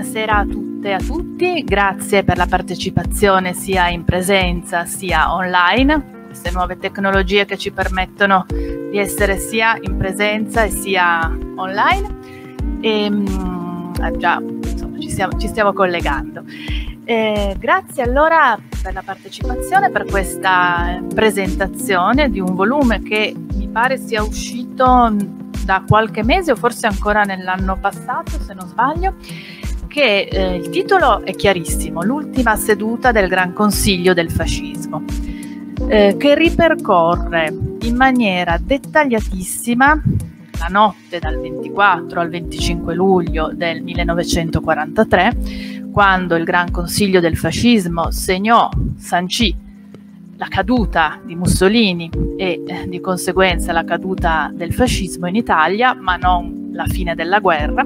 buonasera a tutte e a tutti, grazie per la partecipazione sia in presenza sia online, queste nuove tecnologie che ci permettono di essere sia in presenza e sia online. Già, insomma, ci stiamo collegando. Grazie allora per la partecipazione, per questa presentazione di un volume che mi pare sia uscito da qualche mese o forse ancora nell'anno passato, se non sbaglio, che il titolo è chiarissimo: L'ultima seduta del Gran Consiglio del Fascismo, che ripercorre in maniera dettagliatissima la notte dal 24 al 25 luglio del 1943, quando il Gran Consiglio del Fascismo sancì la caduta di Mussolini e di conseguenza la caduta del fascismo in Italia, ma non la fine della guerra,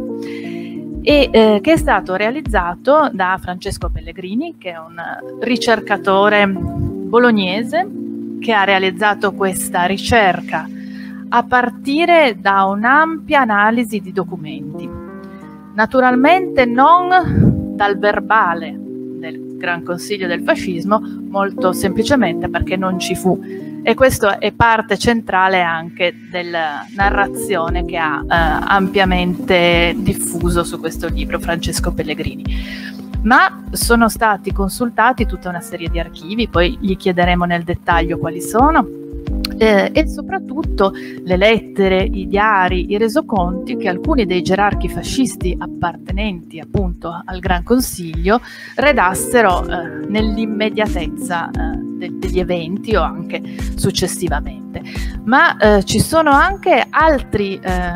e che è stato realizzato da Francesco Pellegrini, che è un ricercatore bolognese che ha realizzato questa ricerca a partire da un'ampia analisi di documenti, naturalmente non dal verbale del Gran Consiglio del Fascismo, molto semplicemente perché non ci fu, e questo è parte centrale anche della narrazione che ha ampiamente diffuso su questo libro Francesco Pellegrini. Ma sono stati consultati tutta una serie di archivi, poi gli chiederemo nel dettaglio quali sono, e soprattutto le lettere, i diari, i resoconti che alcuni dei gerarchi fascisti appartenenti appunto al Gran Consiglio redassero nell'immediatezza degli eventi o anche successivamente. Ma ci sono anche altri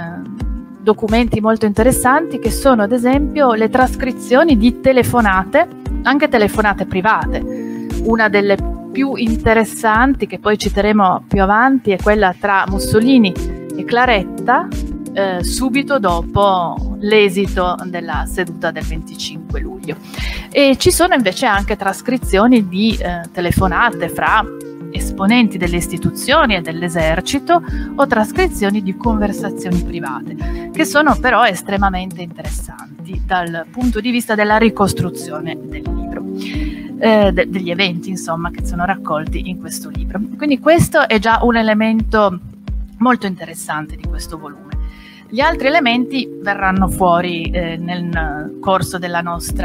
documenti molto interessanti, che sono ad esempio le trascrizioni di telefonate, anche telefonate private. Una delle più interessanti, che poi citeremo più avanti, è quella tra Mussolini e Claretta subito dopo l'esito della seduta del 25 luglio. E ci sono invece anche trascrizioni di telefonate fra esponenti delle istituzioni e dell'esercito, o trascrizioni di conversazioni private, che sono però estremamente interessanti dal punto di vista della ricostruzione del libro. Degli eventi, insomma, che sono raccolti in questo libro. Quindi questo è già un elemento molto interessante di questo volume. Gli altri elementi verranno fuori nel corso del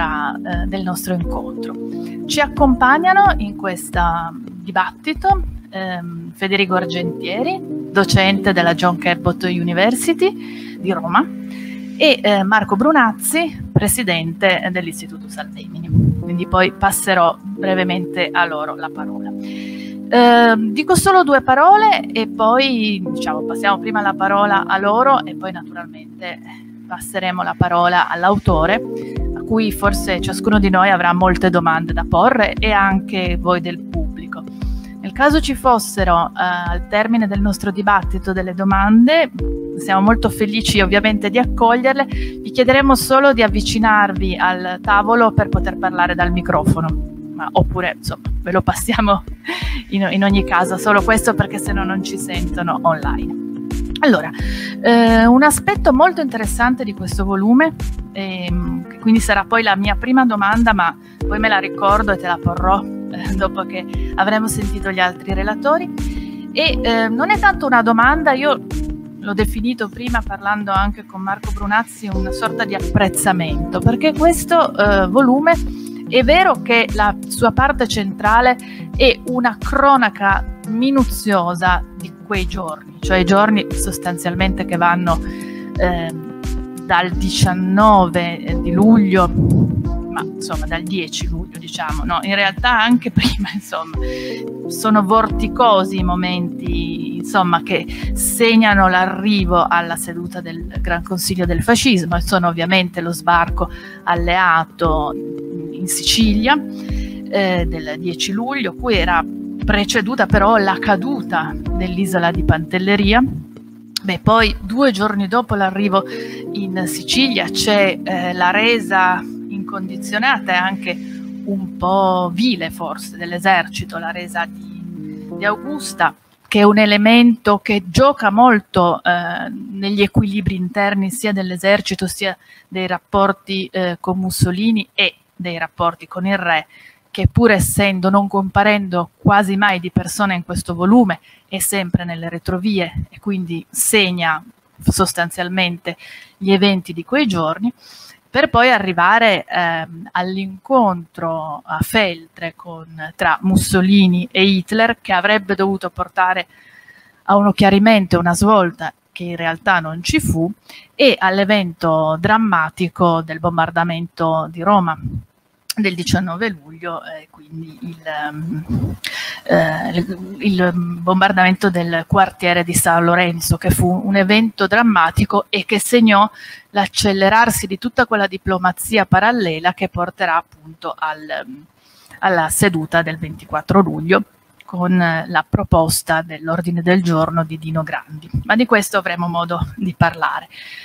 nostro incontro. Ci accompagnano in questo dibattito Federico Argentieri, docente della John Cabot University di Roma, e Marco Brunazzi, presidente dell'Istituto Salvemini. Quindi poi passerò brevemente a loro la parola. Dico solo due parole e poi passiamo prima la parola a loro e poi naturalmente passeremo la parola all'autore, a cui forse ciascuno di noi avrà molte domande da porre, e anche voi del pubblico. Nel caso ci fossero al termine del nostro dibattito delle domande, siamo molto felici ovviamente di accoglierle. Vi chiederemo solo di avvicinarvi al tavolo per poter parlare dal microfono, oppure insomma ve lo passiamo in ogni caso, solo questo perché sennò non ci sentono online. Allora, un aspetto molto interessante di questo volume, che quindi sarà poi la mia prima domanda, ma poi me la ricordo e te la porrò dopo che avremo sentito gli altri relatori, e non è tanto una domanda, io l'ho definito prima parlando anche con Marco Brunazzi una sorta di apprezzamento, perché questo volume è vero che la sua parte centrale è una cronaca minuziosa di quei giorni, cioè i giorni sostanzialmente che vanno dal 19 di luglio, ma insomma dal 10 luglio diciamo, no, in realtà anche prima, insomma, sono vorticosi i momenti, insomma, che segnano l'arrivo alla seduta del Gran Consiglio del Fascismo, e sono ovviamente lo sbarco alleato in Sicilia del 10 luglio, cui era preceduta però la caduta dell'isola di Pantelleria. Poi 2 giorni dopo l'arrivo in Sicilia c'è la resa incondizionata e anche un po' vile forse dell'esercito, la resa di Augusta, che è un elemento che gioca molto negli equilibri interni sia dell'esercito sia dei rapporti con Mussolini e dei rapporti con il re, che pur essendo, non comparendo quasi mai di persona in questo volume, è sempre nelle retrovie e quindi segna sostanzialmente gli eventi di quei giorni, per poi arrivare all'incontro a Feltre tra Mussolini e Hitler, che avrebbe dovuto portare a uno chiarimento, una svolta che in realtà non ci fu, e all'evento drammatico del bombardamento di Roma del 19 luglio, quindi il bombardamento del quartiere di San Lorenzo, che fu un evento drammatico e che segnò l'accelerarsi di tutta quella diplomazia parallela che porterà appunto alla seduta del 24 luglio con la proposta dell'ordine del giorno di Dino Grandi, ma di questo avremo modo di parlare.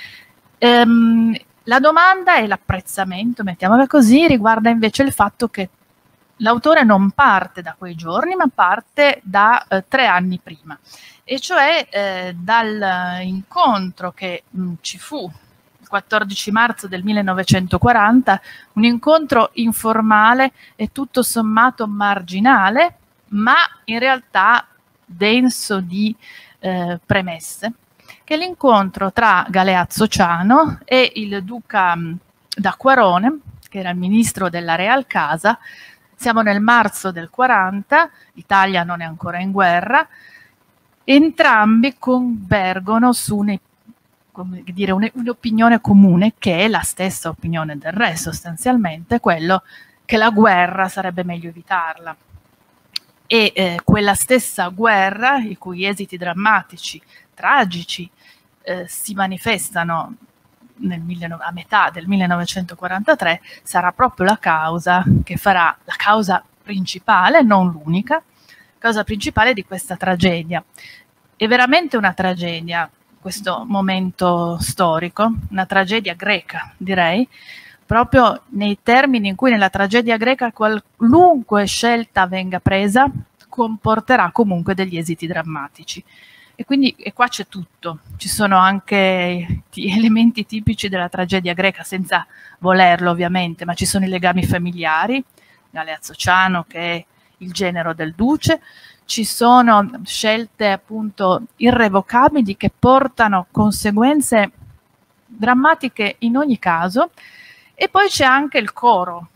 La domanda e l'apprezzamento, mettiamola così, riguarda invece il fatto che l'autore non parte da quei giorni, ma parte da 3 anni prima, e cioè dall'incontro che ci fu il 14 marzo del 1940, un incontro informale e tutto sommato marginale, ma in realtà denso di premesse, che è l'incontro tra Galeazzo Ciano e il duca d'Acquarone, che era il ministro della Real Casa. Siamo nel marzo del 40, l'Italia non è ancora in guerra, entrambi convergono su un'opinione comune, che è la stessa opinione del re sostanzialmente, quello che la guerra sarebbe meglio evitarla. E quella stessa guerra, i cui esiti drammatici, tragici, si manifestano a metà del 1943, sarà proprio la causa che farà la causa principale, non l'unica, causa principale di questa tragedia. È veramente una tragedia questo momento storico, una tragedia greca, direi, proprio nei termini in cui nella tragedia greca qualunque scelta venga presa comporterà comunque degli esiti drammatici. E quindi qua c'è tutto, ci sono anche elementi tipici della tragedia greca, senza volerlo ovviamente, ma ci sono i legami familiari, Galeazzo Ciano che è il genero del duce, ci sono scelte appunto irrevocabili che portano conseguenze drammatiche in ogni caso, e poi c'è anche il coro,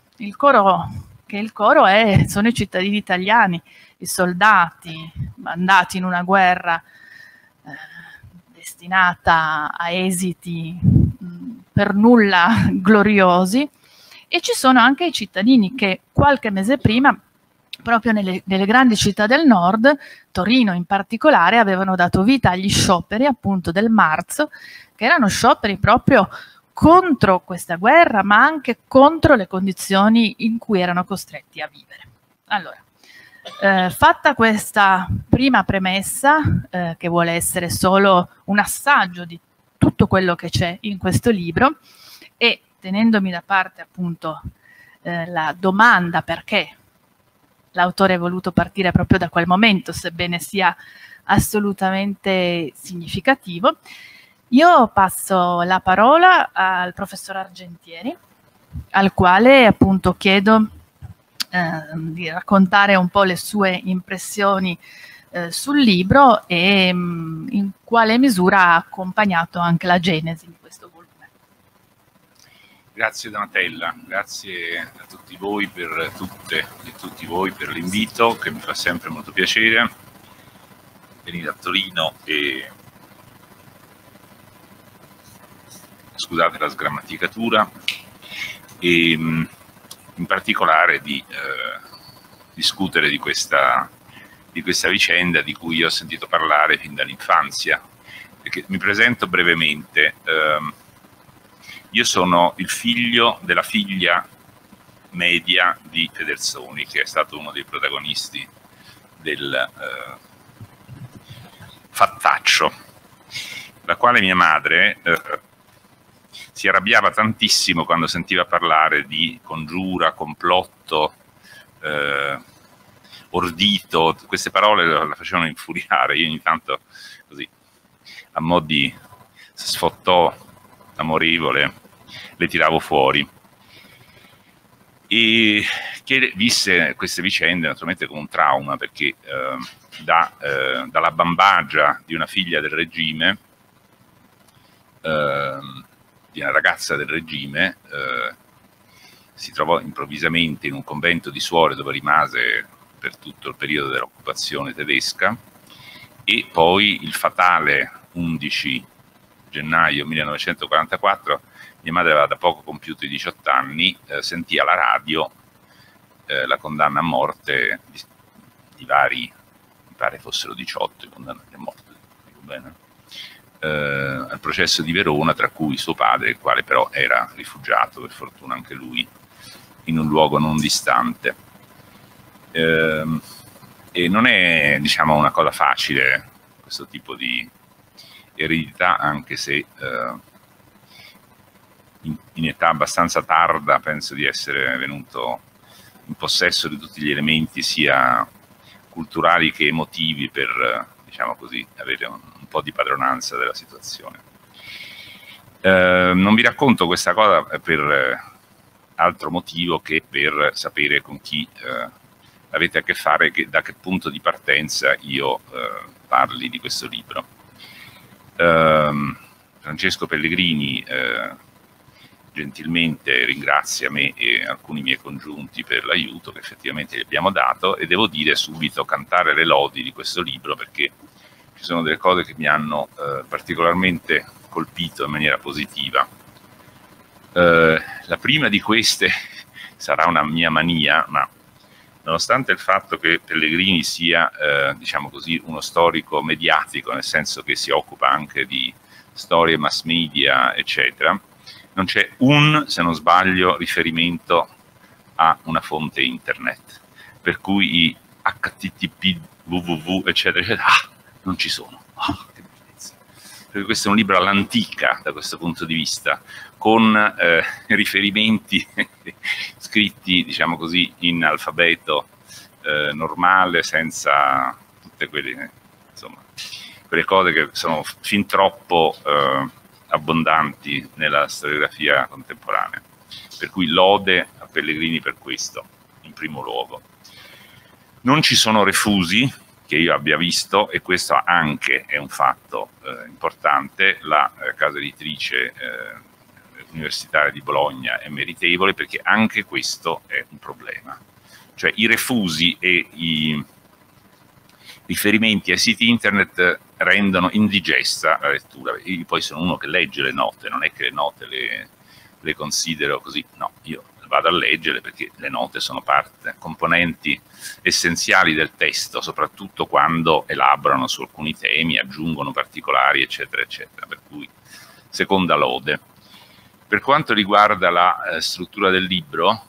sono i cittadini italiani, i soldati mandati in una guerra destinata a esiti per nulla gloriosi, e ci sono anche i cittadini che qualche mese prima, proprio nelle grandi città del nord, Torino in particolare, avevano dato vita agli scioperi appunto del marzo, che erano scioperi proprio contro questa guerra, ma anche contro le condizioni in cui erano costretti a vivere. Allora, fatta questa prima premessa, che vuole essere solo un assaggio di tutto quello che c'è in questo libro, e tenendomi da parte appunto la domanda perché l'autore ha voluto partire proprio da quel momento, sebbene sia assolutamente significativo, io passo la parola al professor Argentieri, al quale appunto chiedo di raccontare un po' le sue impressioni sul libro e in quale misura ha accompagnato anche la genesi di questo volume. Grazie Donatella, grazie a tutti voi per tutte e tutti voi per l'invito, che mi fa sempre molto piacere venire a Torino e scusate la sgrammaticatura, e in particolare di discutere di questa vicenda di cui ho sentito parlare fin dall'infanzia. Perché mi presento brevemente. Io sono il figlio della figlia media di Federsoni, che è stato uno dei protagonisti del fattaccio, la quale mia madre si arrabbiava tantissimo quando sentiva parlare di congiura, complotto ordito, queste parole la facevano infuriare. Io ogni tanto, così, a mo' di sfottò amorevole, le tiravo fuori. E che visse queste vicende naturalmente come un trauma, perché dalla bambagia di una figlia del regime, di una ragazza del regime, si trovò improvvisamente in un convento di suore dove rimase per tutto il periodo dell'occupazione tedesca, e poi il fatale 11 gennaio 1944, mia madre aveva da poco compiuto i 18 anni, sentì alla radio la condanna a morte di vari, mi pare fossero 18 condannati a morte, dico bene, al processo di Verona, tra cui suo padre, il quale però era rifugiato, per fortuna anche lui, in un luogo non distante. E non è, diciamo, una cosa facile questo tipo di eredità, anche se in età abbastanza tarda penso di essere venuto in possesso di tutti gli elementi sia culturali che emotivi per, diciamo così, avere un po' di padronanza della situazione. Non vi racconto questa cosa per altro motivo che per sapere con chi avete a che fare, da che punto di partenza io parli di questo libro. Francesco Pellegrini gentilmente ringrazia me e alcuni miei congiunti per l'aiuto che effettivamente gli abbiamo dato, e devo dire subito, cantare le lodi di questo libro, perché ci sono delle cose che mi hanno particolarmente colpito in maniera positiva. La prima di queste sarà una mia mania, ma nonostante il fatto che Pellegrini sia, diciamo così, uno storico mediatico, nel senso che si occupa anche di storie mass media, eccetera, non c'è se non sbaglio, riferimento a una fonte internet, per cui i http, www, eccetera, eccetera, non ci sono. Che bellezza. Perché questo è un libro all'antica da questo punto di vista, con riferimenti scritti, diciamo così, in alfabeto normale, senza tutte quelle, insomma, quelle cose che sono fin troppo abbondanti nella storiografia contemporanea. Per cui lode a Pellegrini per questo, in primo luogo. Non ci sono refusi che io abbia visto, e questo anche è un fatto importante. La casa editrice universitaria di Bologna è meritevole, perché anche questo è un problema. Cioè i refusi e i riferimenti ai siti internet rendono indigesta la lettura. Io poi sono uno che legge le note, non è che le note le considero così, no, io vado a leggere perché le note sono componenti essenziali del testo, soprattutto quando elaborano su alcuni temi, aggiungono particolari, eccetera, eccetera, per cui seconda lode. Per quanto riguarda la struttura del libro,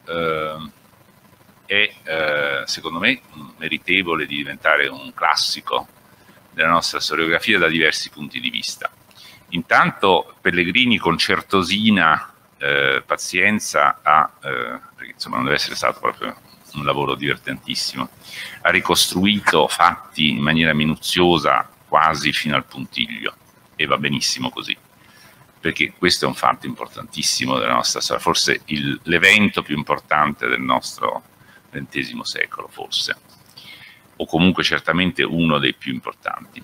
è secondo me meritevole di diventare un classico della nostra storiografia da diversi punti di vista. Intanto Pellegrini con certosina pazienza perché insomma non deve essere stato proprio un lavoro divertentissimo, ha ricostruito fatti in maniera minuziosa quasi fino al puntiglio, e va benissimo così, perché questo è un fatto importantissimo della nostra storia, forse l'evento più importante del nostro XX secolo, forse, o comunque certamente uno dei più importanti.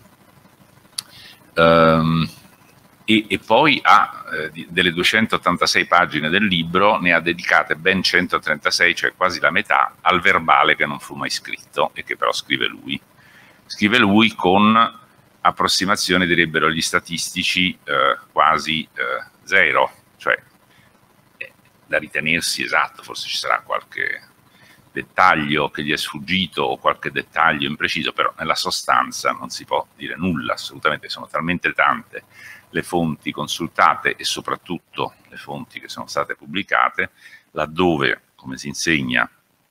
E poi ha delle 286 pagine del libro, ne ha dedicate ben 136, cioè quasi la metà, al verbale che non fu mai scritto e che però scrive lui. Scrive lui con approssimazione, direbbero gli statistici, quasi zero, cioè da ritenersi esatto, forse ci sarà qualche dettaglio che gli è sfuggito o qualche dettaglio impreciso, però nella sostanza non si può dire nulla, assolutamente. Sono talmente tante le fonti consultate e soprattutto le fonti che sono state pubblicate, laddove, come si insegna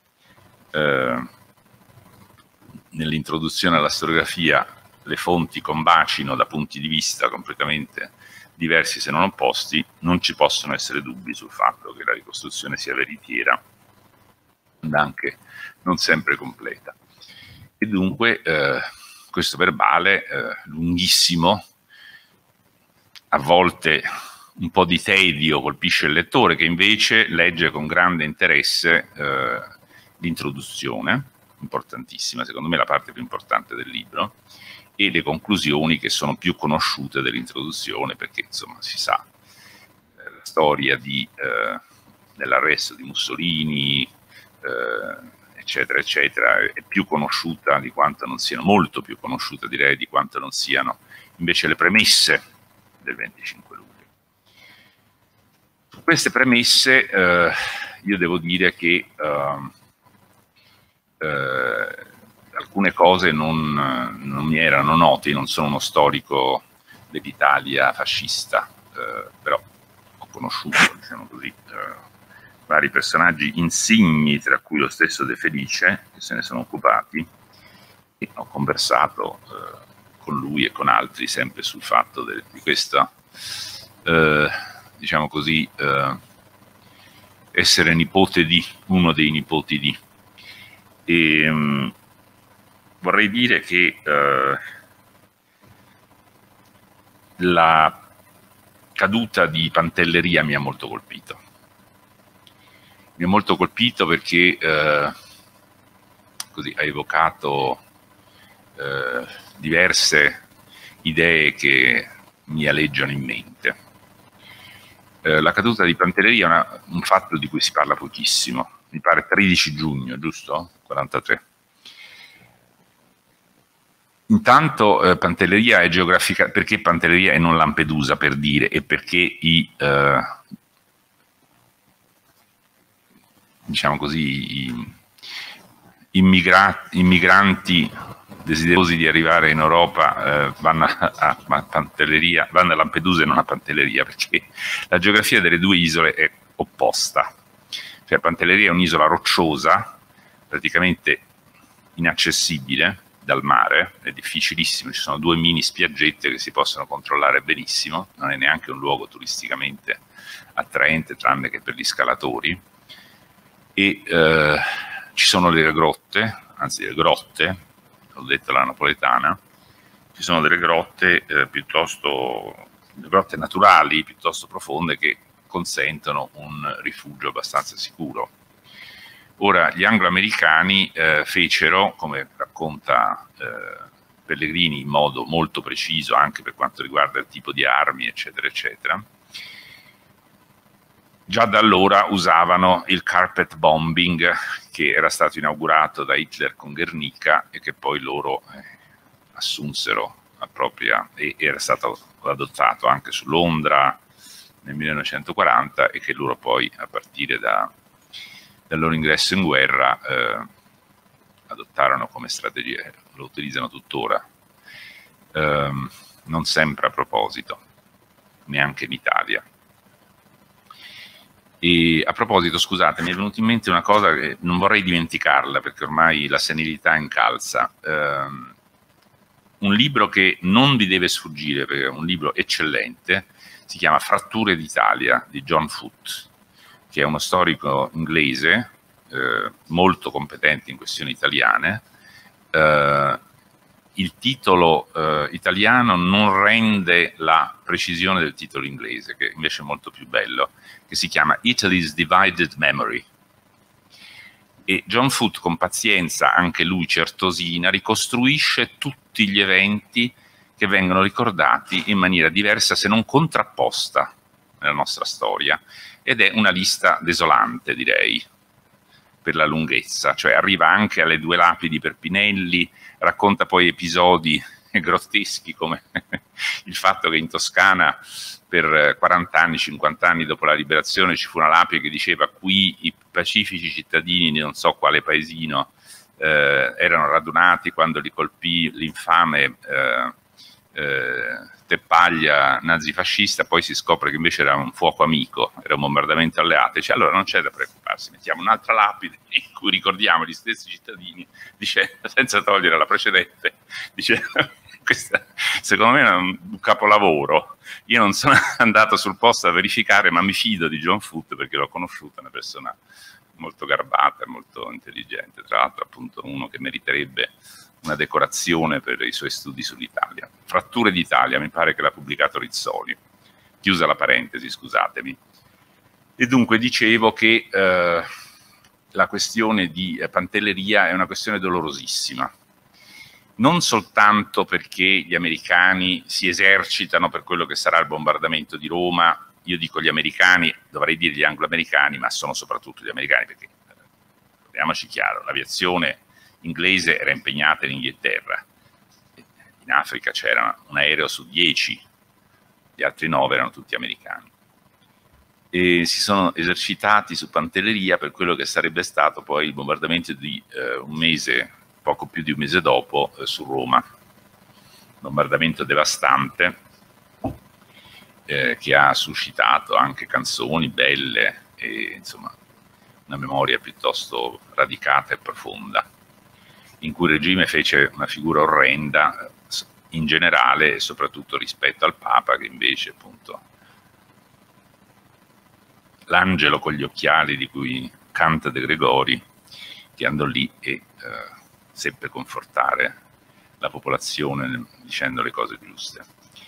nell'introduzione alla storiografia, le fonti combaciano da punti di vista completamente diversi se non opposti, non ci possono essere dubbi sul fatto che la ricostruzione sia veritiera, anche non sempre completa. E dunque questo verbale lunghissimo, a volte un po' di tedio colpisce il lettore, che invece legge con grande interesse l'introduzione, importantissima, secondo me la parte più importante del libro, e le conclusioni, che sono più conosciute dell'introduzione, perché insomma si sa la storia dell'arresto di Mussolini, eccetera eccetera, è più conosciuta di quanto non siano, molto più conosciuta direi di quanto non siano invece le premesse del 25 luglio. Su queste premesse io devo dire che alcune cose non mi erano note. Non sono uno storico dell'Italia fascista, però ho conosciuto, diciamo così, vari personaggi insigni, tra cui lo stesso De Felice, che se ne sono occupati, e ho conversato con lui e con altri sempre sul fatto di questa, diciamo così, essere nipote di uno dei nipoti di. E vorrei dire che la caduta di Pantelleria mi ha molto colpito. Mi ha molto colpito perché così ha evocato diverse idee che mi aleggiano in mente. La caduta di Pantelleria è un fatto di cui si parla pochissimo, mi pare 13 giugno, giusto? 43. Intanto Pantelleria è geografica, perché Pantelleria e non Lampedusa, per dire, e perché diciamo così, i immigranti desiderosi di arrivare in Europa vanno a Pantelleria, vanno a Lampedusa e non a Pantelleria, perché la geografia delle due isole è opposta. Cioè Pantelleria è un'isola rocciosa, praticamente inaccessibile dal mare, è difficilissimo, ci sono 2 mini spiaggette che si possono controllare benissimo, non è neanche un luogo turisticamente attraente, tranne che per gli scalatori, e ci sono delle grotte, anzi delle grotte, l'ho detto alla napoletana, ci sono delle grotte grotte naturali piuttosto profonde che consentono un rifugio abbastanza sicuro. Ora, gli anglo-americani fecero, come racconta Pellegrini in modo molto preciso anche per quanto riguarda il tipo di armi, eccetera, eccetera, già da allora usavano il carpet bombing, che era stato inaugurato da Hitler con Guernica e che poi loro assunsero a propria, e era stato adottato anche su Londra nel 1940, e che loro poi a partire dal loro ingresso in guerra adottarono come strategia, lo utilizzano tuttora, non sempre a proposito, neanche in Italia. E a proposito, scusate, mi è venuta in mente una cosa che non vorrei dimenticarla, perché ormai la senilità incalza. Un libro che non vi deve sfuggire, perché è un libro eccellente, si chiama Fratture d'Italia, di John Foote, che è uno storico inglese molto competente in questioni italiane. Il titolo italiano non rende la precisione del titolo inglese, che invece è molto più bello, che si chiama Italy's Divided Memory. E John Foote, con pazienza, anche lui certosina, ricostruisce tutti gli eventi che vengono ricordati in maniera diversa, se non contrapposta, nella nostra storia, ed è una lista desolante, direi, per la lunghezza, cioè arriva anche alle 2 lapidi per Pinelli, racconta poi episodi grotteschi come il fatto che in Toscana per 40 anni, 50 anni dopo la liberazione ci fu una lapide che diceva: qui i pacifici cittadini di non so quale paesino erano radunati quando li colpì l'infame Teppaglia nazifascista. Poi si scopre che invece era un fuoco amico, era un bombardamento alleato. Dice: allora non c'è da preoccuparsi, mettiamo un'altra lapide in cui ricordiamo gli stessi cittadini, dice, senza togliere la precedente, dice questa, secondo me è un capolavoro. Io non sono andato sul posto a verificare, ma mi fido di John Foote perché l'ho conosciuta, una persona molto garbata e molto intelligente, tra l'altro appunto uno che meriterebbe una decorazione per i suoi studi sull'Italia. Fratture d'Italia, mi pare che l'ha pubblicato Rizzoli. Chiusa la parentesi, scusatemi. E dunque dicevo che la questione di Pantelleria è una questione dolorosissima, non soltanto perché gli americani si esercitano per quello che sarà il bombardamento di Roma. Io dico gli americani, dovrei dire gli anglo-americani, ma sono soprattutto gli americani, perché, parliamoci chiaro, l'aviazione inglese era impegnata in Inghilterra, in Africa c'era un aereo su 10, gli altri 9 erano tutti americani. E si sono esercitati su Pantelleria per quello che sarebbe stato poi il bombardamento di poco più di un mese dopo, su Roma. Bombardamento devastante che ha suscitato anche canzoni belle e insomma una memoria piuttosto radicata e profonda, in cui il regime fece una figura orrenda in generale e soprattutto rispetto al Papa, che invece appunto l'angelo con gli occhiali di cui canta De Gregori, che andò lì e seppe confortare la popolazione dicendo le cose giuste.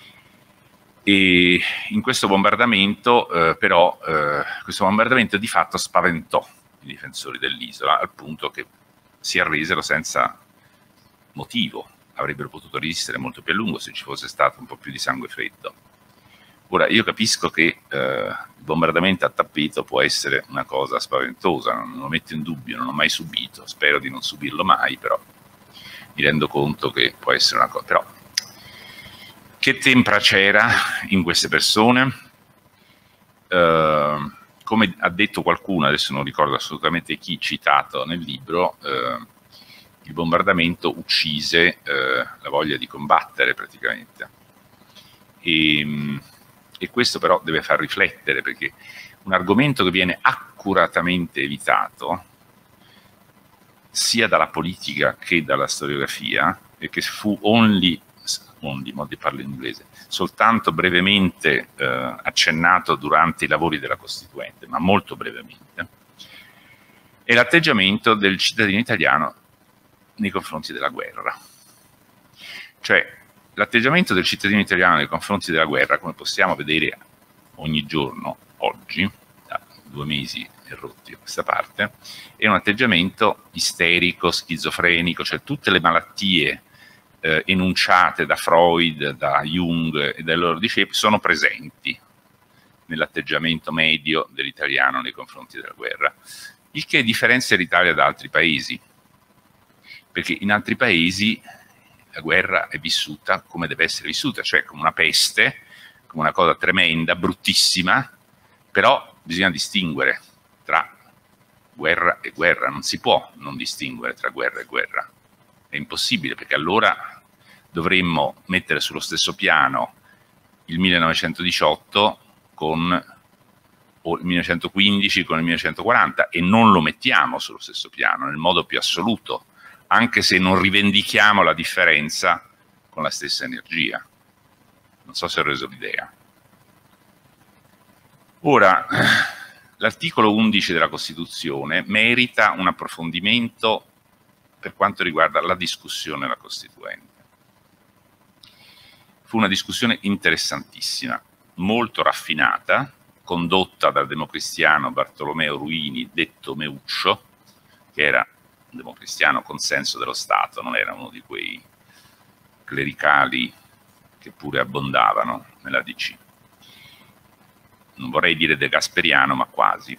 E in questo bombardamento però questo bombardamento di fatto spaventò i difensori dell'isola, al punto che si arresero senza motivo. Avrebbero potuto resistere molto più a lungo se ci fosse stato un po' più di sangue freddo. Ora, io capisco che il bombardamento a tappeto può essere una cosa spaventosa, non lo metto in dubbio, non l'ho mai subito, spero di non subirlo mai, però mi rendo conto che può essere una cosa. Però, che tempra c'era in queste persone? Come ha detto qualcuno, adesso non ricordo assolutamente chi, citato nel libro, il bombardamento uccise la voglia di combattere praticamente. E questo però deve far riflettere, perché un argomento che viene accuratamente evitato sia dalla politica che dalla storiografia, e che fu parlo in inglese, soltanto brevemente accennato durante i lavori della Costituente, ma molto brevemente, è l'atteggiamento del cittadino italiano nei confronti della guerra. Cioè, l'atteggiamento del cittadino italiano nei confronti della guerra, come possiamo vedere ogni giorno, oggi, da 2 mesi e rotti a questa parte, è un atteggiamento isterico, schizofrenico, cioè tutte le malattie enunciate da Freud, da Jung e dai loro discepoli sono presenti nell'atteggiamento medio dell'italiano nei confronti della guerra, il che differenzia l'Italia da altri paesi, perché in altri paesi la guerra è vissuta come deve essere vissuta, cioè come una peste, come una cosa tremenda, bruttissima, però bisogna distinguere tra guerra e guerra, non si può non distinguere tra guerra e guerra, è impossibile, perché allora dovremmo mettere sullo stesso piano il 1918 o il 1915 con il 1940, e non lo mettiamo sullo stesso piano nel modo più assoluto, anche se non rivendichiamo la differenza con la stessa energia. Non so se ho reso l'idea. Ora, l'articolo 11 della Costituzione merita un approfondimento per quanto riguarda la discussione della Costituente. Fu una discussione interessantissima, molto raffinata, condotta dal democristiano Bartolomeo Ruini, detto Meuccio, che era un democristiano con senso dello Stato, non era uno di quei clericali che pure abbondavano nella DC. Non vorrei dire de Gasperiano, ma quasi.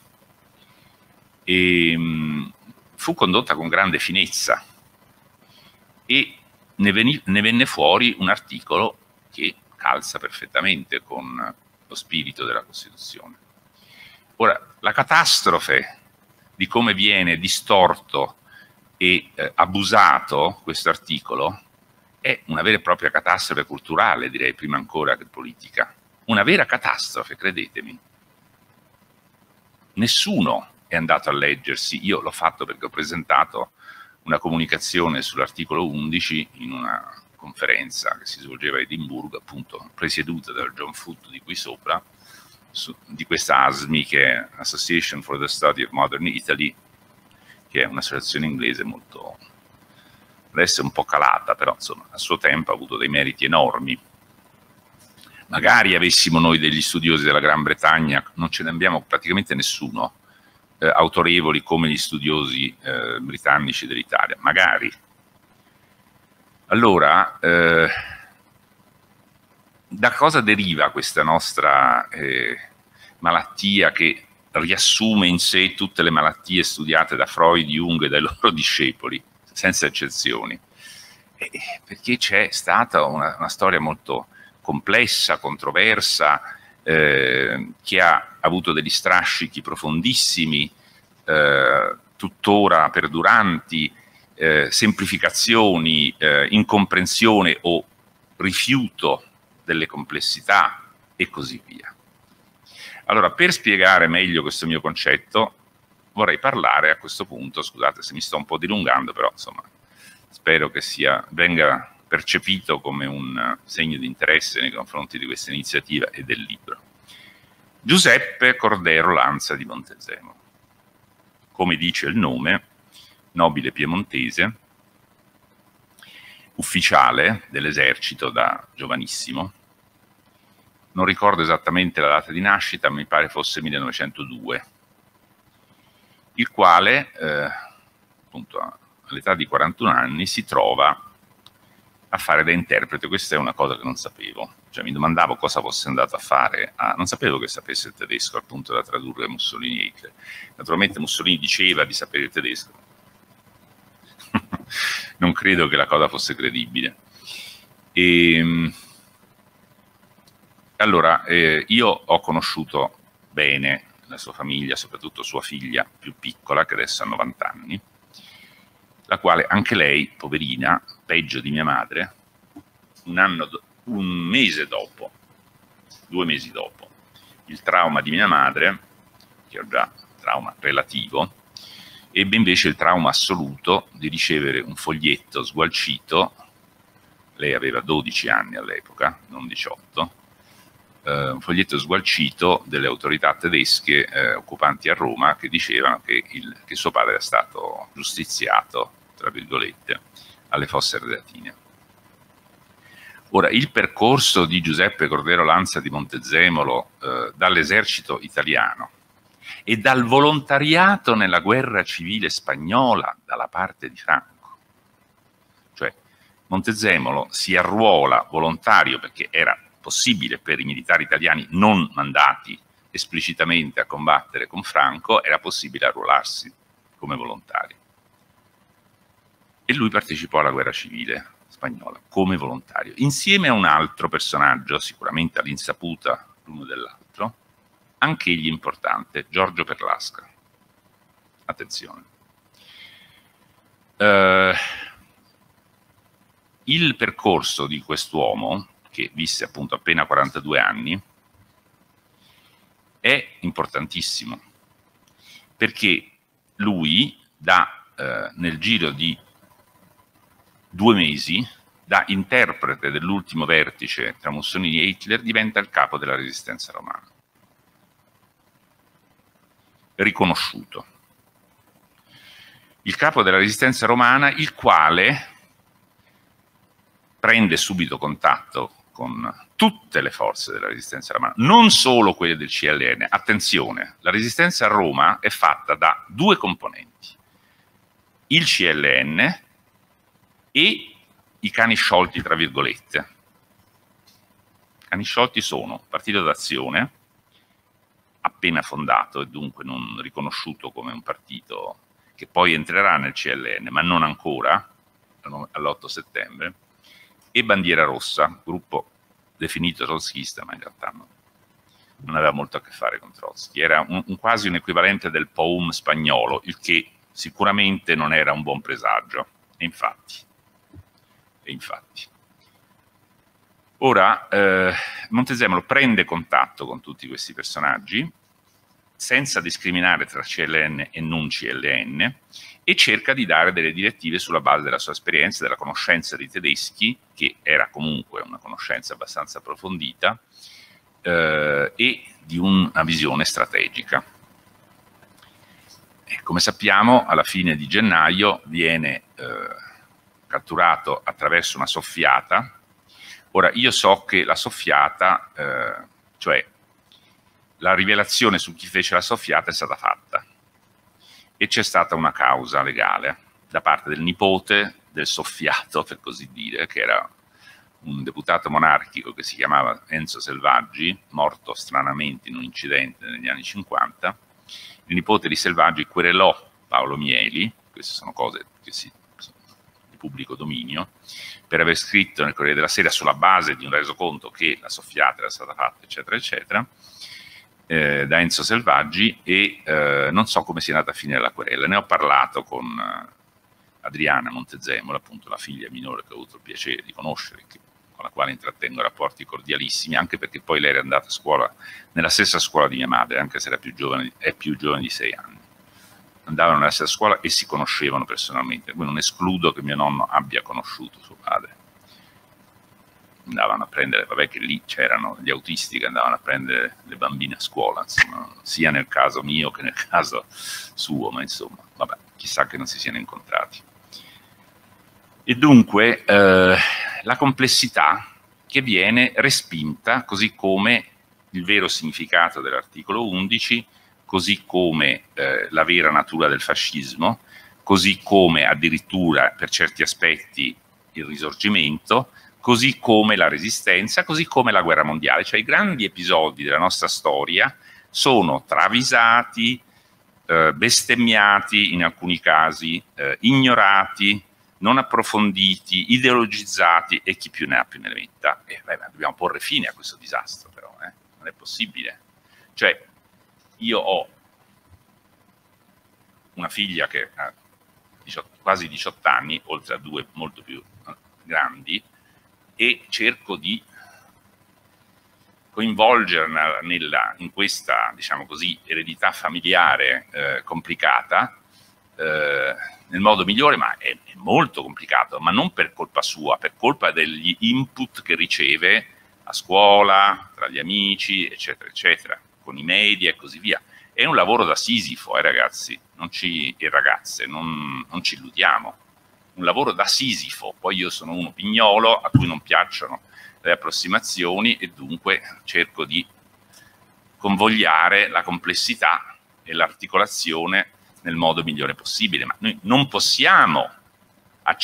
E fu condotta con grande finezza e ne venne fuori un articolo che calza perfettamente con lo spirito della Costituzione. Ora, la catastrofe di come viene distorto e abusato questo articolo è una vera e propria catastrofe culturale, direi, prima ancora che politica. Una vera catastrofe, credetemi. Nessuno è andato a leggersi, io l'ho fatto perché ho presentato una comunicazione sull'articolo 11 in una conferenza che si svolgeva a Edimburgo, appunto presieduta dal John Foote di qui sopra, di questa ASMI, che è Association for the Study of Modern Italy, che è un'associazione inglese molto adesso è un po' calata, però insomma a suo tempo ha avuto dei meriti enormi. Magari avessimo noi degli studiosi della Gran Bretagna, non ce ne abbiamo praticamente nessuno, autorevoli come gli studiosi britannici dell'Italia, magari. Allora, da cosa deriva questa nostra malattia che riassume in sé tutte le malattie studiate da Freud, Jung e dai loro discepoli, senza eccezioni? Perché c'è stata una storia molto complessa, controversa, che ha avuto degli strascichi profondissimi, tuttora perduranti, semplificazioni, incomprensione o rifiuto delle complessità e così via. Allora, per spiegare meglio questo mio concetto, vorrei parlare a questo punto, scusate se mi sto un po' dilungando, però insomma spero che venga percepito come un segno di interesse nei confronti di questa iniziativa e del libro. Giuseppe Cordero Lanza di Montezemolo. Come dice il nome, nobile piemontese, ufficiale dell'esercito da giovanissimo, non ricordo esattamente la data di nascita, mi pare fosse 1902, il quale, appunto all'età di 41 anni, si trova a fare da interprete. Questa è una cosa che non sapevo, cioè mi domandavo cosa fosse andato a fare, non sapevo che sapesse il tedesco al punto da tradurre Mussolini e Hitler. Naturalmente Mussolini diceva di sapere il tedesco, non credo che la cosa fosse credibile. Allora, io ho conosciuto bene la sua famiglia, soprattutto sua figlia più piccola, che adesso ha 90 anni, la quale anche lei, poverina, peggio di mia madre, un mese dopo, 2 mesi dopo, il trauma di mia madre, che era già trauma relativo, ebbe invece il trauma assoluto di ricevere un foglietto sgualcito, lei aveva 12 anni all'epoca, non 18, un foglietto sgualcito delle autorità tedesche occupanti a Roma che dicevano che suo padre era stato giustiziato, tra virgolette, alle Fosse Ardeatine. Ora, il percorso di Giuseppe Cordero Lanza di Montezemolo dall'esercito italiano e dal volontariato nella guerra civile spagnola dalla parte di Franco, cioè Montezemolo si arruola volontario perché era possibile per i militari italiani non mandati esplicitamente a combattere con Franco, era possibile arruolarsi come volontario. E lui partecipò alla guerra civile spagnola come volontario, insieme a un altro personaggio, sicuramente all'insaputa l'uno dell'altro, anche egli importante, Giorgio Perlasca. Attenzione. Il percorso di quest'uomo, che visse appunto appena 42 anni, è importantissimo, perché lui nel giro di 2 mesi, da interprete dell'ultimo vertice tra Mussolini e Hitler, diventa il capo della resistenza romana. Riconosciuto. Il capo della resistenza romana, il quale prende subito contatto con tutte le forze della resistenza romana, non solo quelle del CLN. Attenzione, la resistenza a Roma è fatta da 2 componenti, il CLN e i cani sciolti, tra virgolette. Cani sciolti sono Partito d'Azione, appena fondato e dunque non riconosciuto come un partito che poi entrerà nel CLN, ma non ancora, all'8 settembre, e Bandiera Rossa, gruppo definito trotskista, ma in realtà non aveva molto a che fare con Trotsky. Era quasi un equivalente del POUM spagnolo, il che sicuramente non era un buon presagio. E infatti. Ora, Montezemolo prende contatto con tutti questi personaggi, senza discriminare tra CLN e non CLN, e cerca di dare delle direttive sulla base della sua esperienza, della conoscenza dei tedeschi, che era comunque una conoscenza abbastanza approfondita, e di una visione strategica. E come sappiamo, alla fine di gennaio viene catturato attraverso una soffiata. Ora, io so che la soffiata, cioè la rivelazione su chi fece la soffiata è stata fatta e c'è stata una causa legale da parte del nipote del soffiato, per così dire, che era un deputato monarchico che si chiamava Enzo Selvaggi, morto stranamente in un incidente negli anni 50. Il nipote di Selvaggi querelò Paolo Mieli, queste sono cose che sono di pubblico dominio, per aver scritto nel Corriere della Sera sulla base di un resoconto che la soffiata era stata fatta, eccetera, eccetera, da Enzo Selvaggi, e non so come sia andata a finire la querela. Ne ho parlato con Adriana Montezemolo, appunto la figlia minore che ho avuto il piacere di conoscere, con la quale intrattengo rapporti cordialissimi, anche perché poi lei era andata a scuola nella stessa scuola di mia madre, anche se era più giovane, è più giovane di 6 anni. Andavano nella stessa scuola e si conoscevano personalmente, quindi non escludo che mio nonno abbia conosciuto suo padre. Andavano a prendere, vabbè che lì c'erano gli autisti che andavano a prendere le bambine a scuola, insomma, sia nel caso mio che nel caso suo, ma insomma, vabbè, chissà che non si siano incontrati. E dunque la complessità che viene respinta, così come il vero significato dell'articolo 11, così come la vera natura del fascismo, così come addirittura per certi aspetti il risorgimento, così come la resistenza, così come la guerra mondiale. Cioè i grandi episodi della nostra storia sono travisati, bestemmiati in alcuni casi, ignorati, non approfonditi, ideologizzati, e chi più ne ha più ne metta. Dobbiamo porre fine a questo disastro, però, non è possibile. Cioè, io ho una figlia che ha quasi 18 anni, oltre a 2 molto più grandi, e cerco di coinvolgerla in questa, diciamo così, eredità familiare complicata, nel modo migliore, ma è molto complicato, ma non per colpa sua, per colpa degli input che riceve a scuola, tra gli amici, eccetera, eccetera, con i media e così via. È un lavoro da Sisifo, ragazzi, e ragazze, non ci illudiamo. Un lavoro da Sisifo. Poi io sono uno pignolo a cui non piacciono le approssimazioni e dunque cerco di convogliare la complessità e l'articolazione nel modo migliore possibile, ma noi non possiamo, a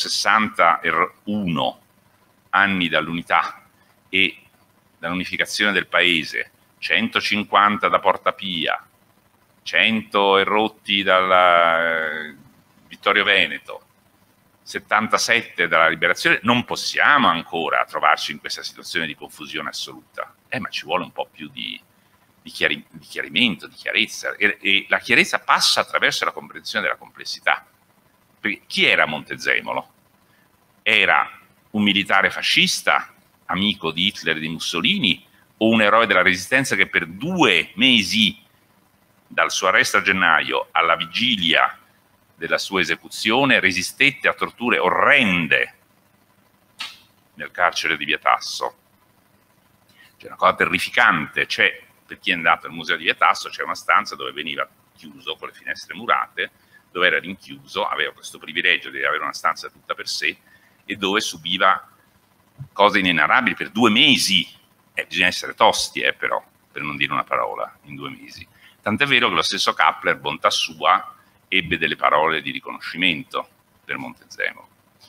161 anni dall'unità e dall'unificazione del paese, 150 da Porta Pia, 100 rotti dal Vittorio Veneto, 77 dalla liberazione, non possiamo ancora trovarci in questa situazione di confusione assoluta, ma ci vuole un po' più di chiarimento, di chiarezza, e la chiarezza passa attraverso la comprensione della complessità. Perché chi era Montezemolo? Era un militare fascista, amico di Hitler e di Mussolini, o un eroe della resistenza che per 2 mesi, dal suo arresto a gennaio alla vigilia della sua esecuzione, resistette a torture orrende nel carcere di Via Tasso? C'è una cosa terrificante, per chi è andato al museo di Via Tasso, c'è una stanza dove veniva chiuso con le finestre murate, dove era rinchiuso, aveva questo privilegio di avere una stanza tutta per sé e dove subiva cose inenarrabili per 2 mesi. Bisogna essere tosti, però, per non dire una parola in 2 mesi. Tant'è vero che lo stesso Kappler, bontà sua, ebbe delle parole di riconoscimento per Montezemolo.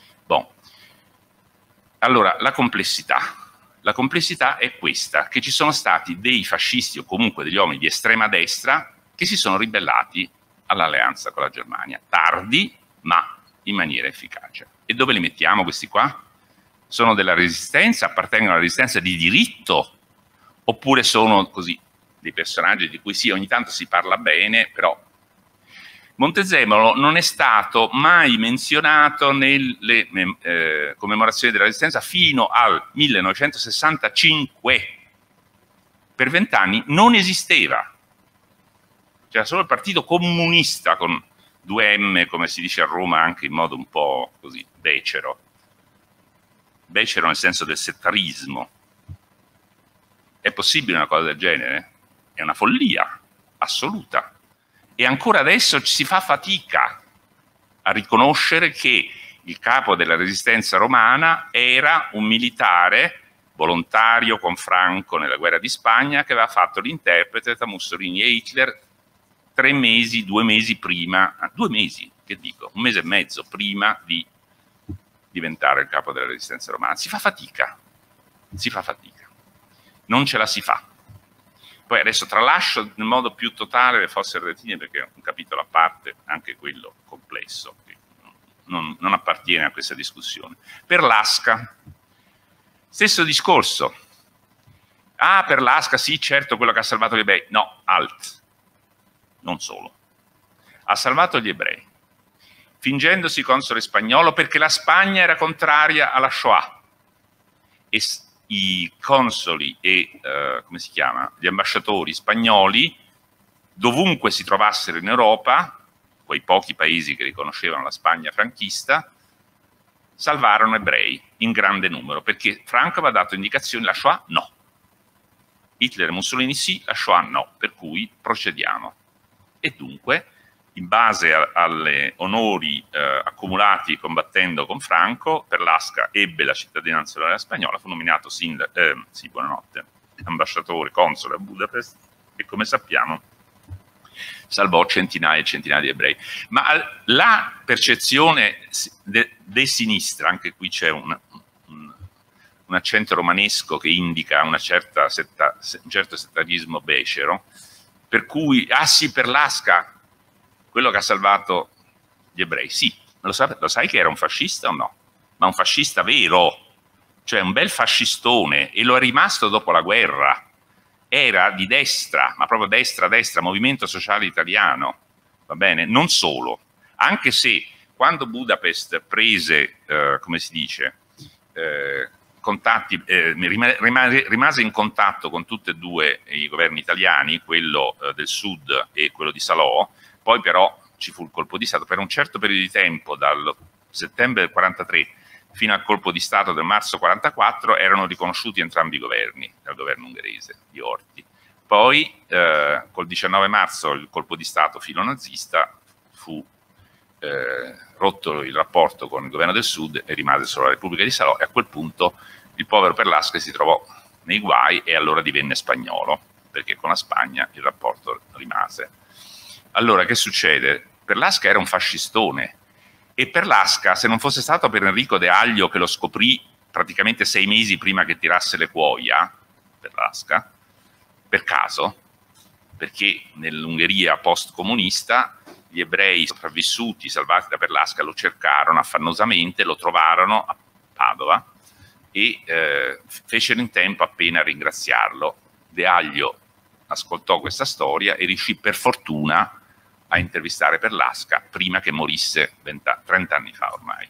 Allora, la complessità. La complessità è questa, che ci sono stati dei fascisti o comunque degli uomini di estrema destra che si sono ribellati all'alleanza con la Germania, tardi ma in maniera efficace. E dove li mettiamo questi qua? Sono della resistenza, appartengono alla resistenza di diritto, oppure sono così dei personaggi di cui sì, ogni tanto si parla bene, però Montezemolo non è stato mai menzionato nelle commemorazioni della Resistenza fino al 1965. Per 20 anni non esisteva. C'era solo il Partito Comunista con 2 M, come si dice a Roma, anche in modo un po' così becero. Becero nel senso del settarismo. È possibile una cosa del genere? È una follia assoluta. E ancora adesso si fa fatica a riconoscere che il capo della resistenza romana era un militare volontario con Franco nella guerra di Spagna che aveva fatto l'interprete tra Mussolini e Hitler 3 mesi, 2 mesi prima, 2 mesi, che dico, 1 mese e mezzo prima di diventare il capo della resistenza romana. Si fa fatica, non ce la si fa. Poi adesso tralascio nel modo più totale le fosse ardeatine perché è un capitolo a parte, anche quello complesso, che non appartiene a questa discussione. Per l'Asca, stesso discorso. Ah, per l'Asca, sì, certo, quello che ha salvato gli ebrei. No, alt, non solo. Ha salvato gli ebrei, fingendosi console spagnolo perché la Spagna era contraria alla Shoah. E i consoli e, come si chiama, gli ambasciatori spagnoli, dovunque si trovassero in Europa, quei pochi paesi che riconoscevano la Spagna franchista, salvarono ebrei in grande numero, perché Franco aveva dato indicazioni, la Shoah no. Hitler e Mussolini sì, la Shoah no, per cui procediamo. E dunque, in base alle onori accumulati combattendo con Franco, Perlasca ebbe la cittadinanza spagnola, fu nominato ambasciatore, console a Budapest e, come sappiamo, salvò centinaia e centinaia di ebrei. Ma la percezione de sinistra, anche qui c'è un accento romanesco che indica un certo settarismo becero, per cui, ah sì, Perlasca, quello che ha salvato gli ebrei, sì, lo sai che era un fascista o no? Ma un fascista vero, cioè un bel fascistone, e lo è rimasto dopo la guerra. Era di destra, ma proprio destra, Movimento Sociale Italiano, va bene? Non solo, anche se quando Budapest prese, come si dice, contatti, rimase in contatto con tutti e due i governi italiani, quello del sud e quello di Salò. Poi però ci fu il colpo di Stato. Per un certo periodo di tempo, dal settembre del 43 fino al colpo di Stato del marzo 44, erano riconosciuti entrambi i governi, dal governo ungherese di Horthy. Poi, col 19 marzo, il colpo di Stato filonazista, fu rotto il rapporto con il governo del Sud e rimase solo la Repubblica di Salò, e a quel punto il povero Perlasca si trovò nei guai e allora divenne spagnolo, perché con la Spagna il rapporto rimase. Allora, che succede? Perlasca era un fascistone, e Perlasca, se non fosse stato per Enrico De Aglio, che lo scoprì praticamente 6 mesi prima che tirasse le cuoia, Perlasca, per caso, perché nell'Ungheria post-comunista gli ebrei sopravvissuti, salvati da Perlasca, lo cercarono affannosamente, lo trovarono a Padova e fecero in tempo appena a ringraziarlo. De Aglio ascoltò questa storia e riuscì per fortuna a intervistare Perlasca prima che morisse 30 anni fa ormai.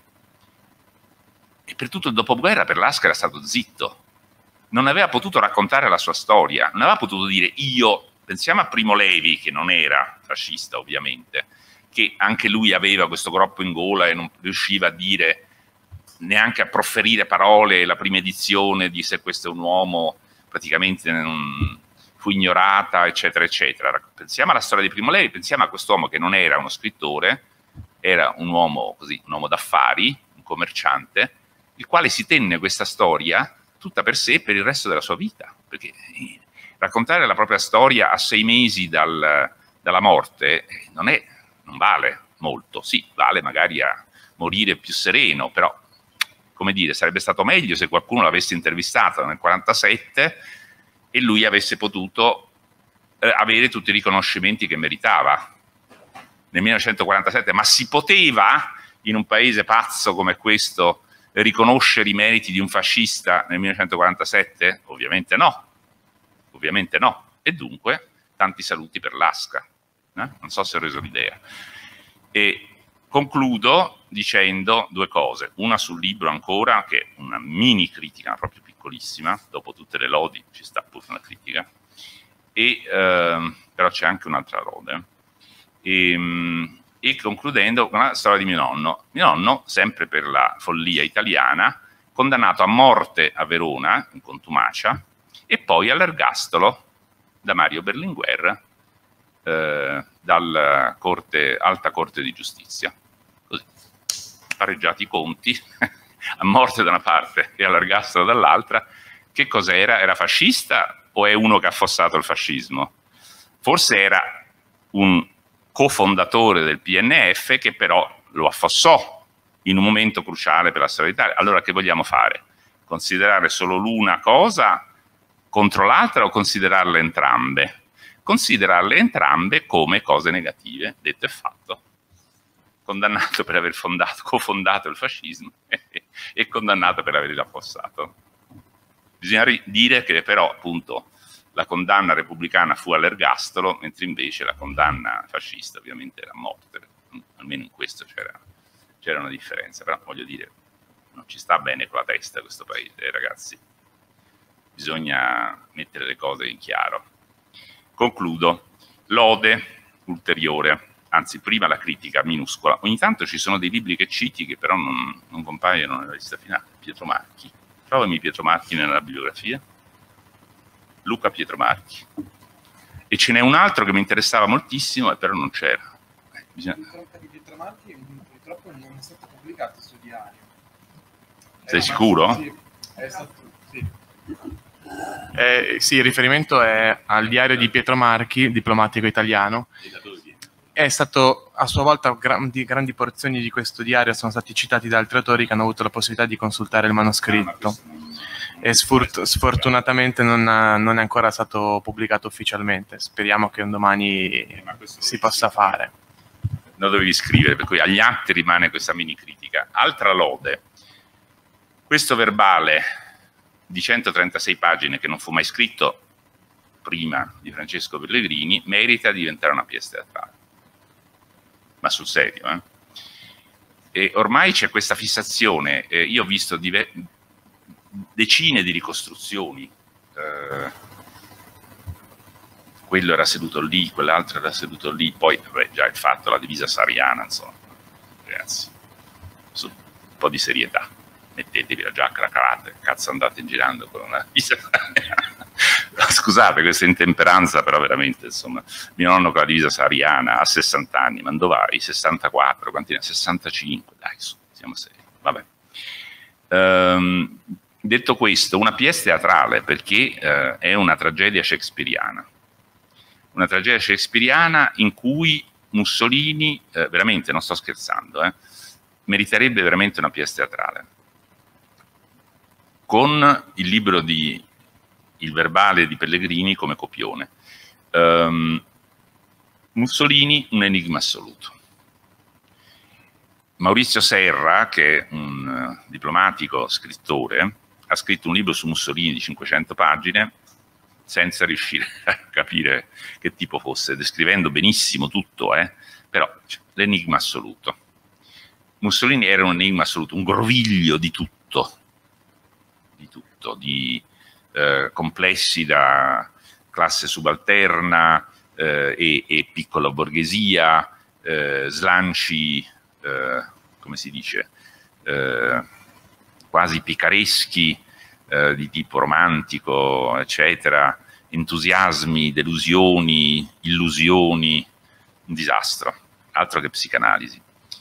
E per tutto il dopoguerra Perlasca era stato zitto, non aveva potuto raccontare la sua storia, non aveva potuto dire io, pensiamo a Primo Levi, che non era fascista ovviamente, che anche lui aveva questo groppo in gola e non riusciva a dire, neanche a profferire parole, la prima edizione di Se questo è un uomo praticamente fu ignorata, eccetera, eccetera. Pensiamo alla storia di Primo Levi, pensiamo a quest'uomo che non era uno scrittore, era un uomo così, un uomo d'affari, un commerciante, il quale si tenne questa storia tutta per sé per il resto della sua vita, perché raccontare la propria storia a 6 mesi dalla morte non vale molto. Sì, vale magari a morire più sereno, però, come dire, sarebbe stato meglio se qualcuno l'avesse intervistato nel 1947 e lui avesse potuto avere tutti i riconoscimenti che meritava nel 1947. Ma si poteva, in un paese pazzo come questo, riconoscere i meriti di un fascista nel 1947? Ovviamente no, ovviamente no. E dunque tanti saluti per l'Asca. Non so se ho reso l'idea. E concludo dicendo 2 cose, una sul libro ancora, che è una mini critica proprio piccolissima, dopo tutte le lodi ci sta pure una critica, e però c'è anche un'altra lode, e concludendo con la storia di mio nonno, sempre per la follia italiana, condannato a morte a Verona, in contumacia, e poi all'ergastolo da Mario Berlinguer, dalla Alta Corte di Giustizia. Così. pareggiati i conti, a morte da una parte e all'ergastolo dall'altra, che cos'era? Era fascista o è uno che ha affossato il fascismo? Forse era un cofondatore del PNF che però lo affossò in un momento cruciale per la storia d'Italia. Allora che vogliamo fare? Considerare solo l'una cosa contro l'altra o considerarle entrambe? Considerarle entrambe come cose negative, detto e fatto. Condannato per aver cofondato il fascismo e condannato per averlo affossato. Bisogna dire che però appunto la condanna repubblicana fu all'ergastolo, mentre invece la condanna fascista ovviamente era a morte. Almeno in questo c'era una differenza, però voglio dire, non ci sta bene con la testa questo paese, ragazzi. Bisogna mettere le cose in chiaro. Concludo. Lode ulteriore, anzi prima la critica minuscola. Ogni tanto ci sono dei libri che citi che però non compaiono nella lista finale. Pietro Marchi. Trovami Pietro Marchi nella bibliografia. Luca Pietro Marchi. E ce n'è un altro che mi interessava moltissimo e però non c'era. Di Pietro Marchi purtroppo non è stato pubblicato su diario. Sei sicuro? Sì, è stato, sì. Sì, il riferimento è al diario di Pietro Marchi, diplomatico italiano. È stato a sua volta grandi porzioni di questo diario sono stati citati da altri autori che hanno avuto la possibilità di consultare il manoscritto. E sfortunatamente non è ancora stato pubblicato ufficialmente. Speriamo che un domani si possa fare. Lo dovevi scrivere, per cui agli atti rimane questa mini critica. Altra lode. Questo verbale di 136 pagine che non fu mai scritto prima di Francesco Pellegrini merita di diventare una pièce teatrale. Ma sul serio, eh? E ormai c'è questa fissazione, io ho visto decine di ricostruzioni, quello era seduto lì, quell'altro era seduto lì, poi vabbè, già il fatto, la divisa sahariana, insomma, ragazzi, su un po' di serietà, mettetevi la giacca, la cravatta, che cazzo andate girando con una divisa sahariana? Scusate questa intemperanza, però veramente, insomma, mio nonno con la divisa sahariana a 60 anni, ma dove vai? 64, quanti ne ha? 65, dai, su, siamo seri, vabbè. Detto questo, una pièce teatrale, perché è una tragedia shakespeariana. Una tragedia shakespeariana in cui Mussolini, veramente, non sto scherzando, meriterebbe veramente una pièce teatrale. Con il libro di Il verbale di Pellegrini come copione. Mussolini, un enigma assoluto. Maurizio Serra, che è un diplomatico scrittore, ha scritto un libro su Mussolini di 500 pagine senza riuscire a capire che tipo fosse, descrivendo benissimo tutto, però l'enigma assoluto. Mussolini era un enigma assoluto, un groviglio di tutto, di complessi da classe subalterna e piccola borghesia, slanci, come si dice, quasi picareschi, di tipo romantico, eccetera, entusiasmi, delusioni, illusioni, un disastro, altro che psicanalisi.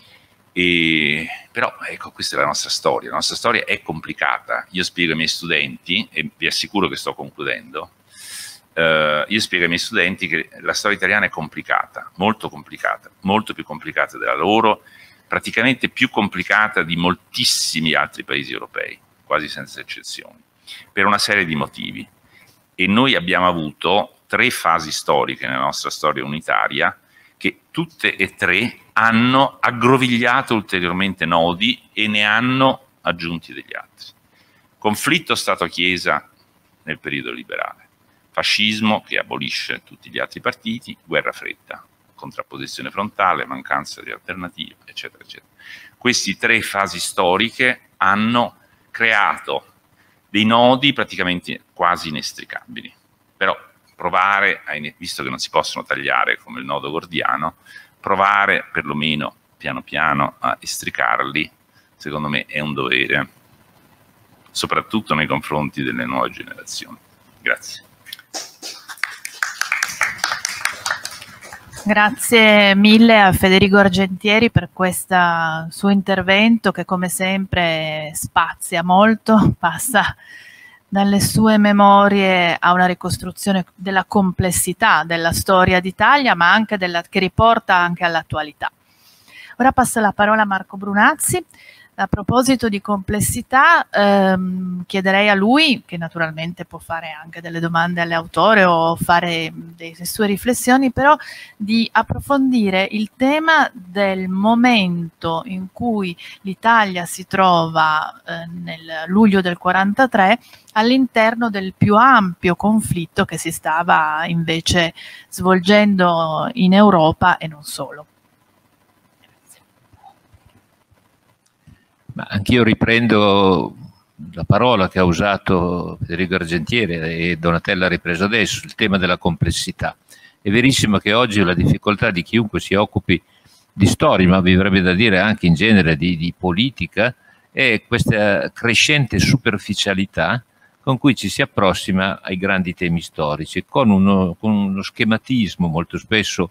Però ecco, questa è la nostra storia è complicata. Io spiego ai miei studenti, e vi assicuro che sto concludendo, io spiego ai miei studenti che la storia italiana è complicata, molto più complicata della loro, praticamente più complicata di moltissimi altri paesi europei, quasi senza eccezioni, per una serie di motivi. E noi abbiamo avuto 3 fasi storiche nella nostra storia unitaria che tutte e 3 hanno aggrovigliato ulteriormente nodi e ne hanno aggiunti degli altri. Conflitto Stato-Chiesa nel periodo liberale, fascismo che abolisce tutti gli altri partiti, guerra fredda, contrapposizione frontale, mancanza di alternative, eccetera, eccetera. Queste 3 fasi storiche hanno creato dei nodi praticamente quasi inestricabili, però provare, visto che non si possono tagliare come il nodo gordiano, provare perlomeno piano piano a estricarli, secondo me è un dovere, soprattutto nei confronti delle nuove generazioni. Grazie. Grazie mille a Federico Argentieri per questo suo intervento che come sempre spazia molto, passa dalle sue memorie a una ricostruzione della complessità della storia d'Italia, ma anche che riporta anche all'attualità. Ora passa la parola a Marco Brunazzi. A proposito di complessità, chiederei a lui, che naturalmente può fare anche delle domande all'autore o fare delle sue riflessioni, però di approfondire il tema del momento in cui l'Italia si trova nel luglio del 43 all'interno del più ampio conflitto che si stava invece svolgendo in Europa e non solo. Ma anch'io riprendo la parola che ha usato Federico Argentieri e Donatella ha ripreso adesso, il tema della complessità. È verissimo che oggi la difficoltà di chiunque si occupi di storia, ma vi verrebbe da dire anche in genere di politica, è questa crescente superficialità con cui ci si approssima ai grandi temi storici, con uno schematismo molto spesso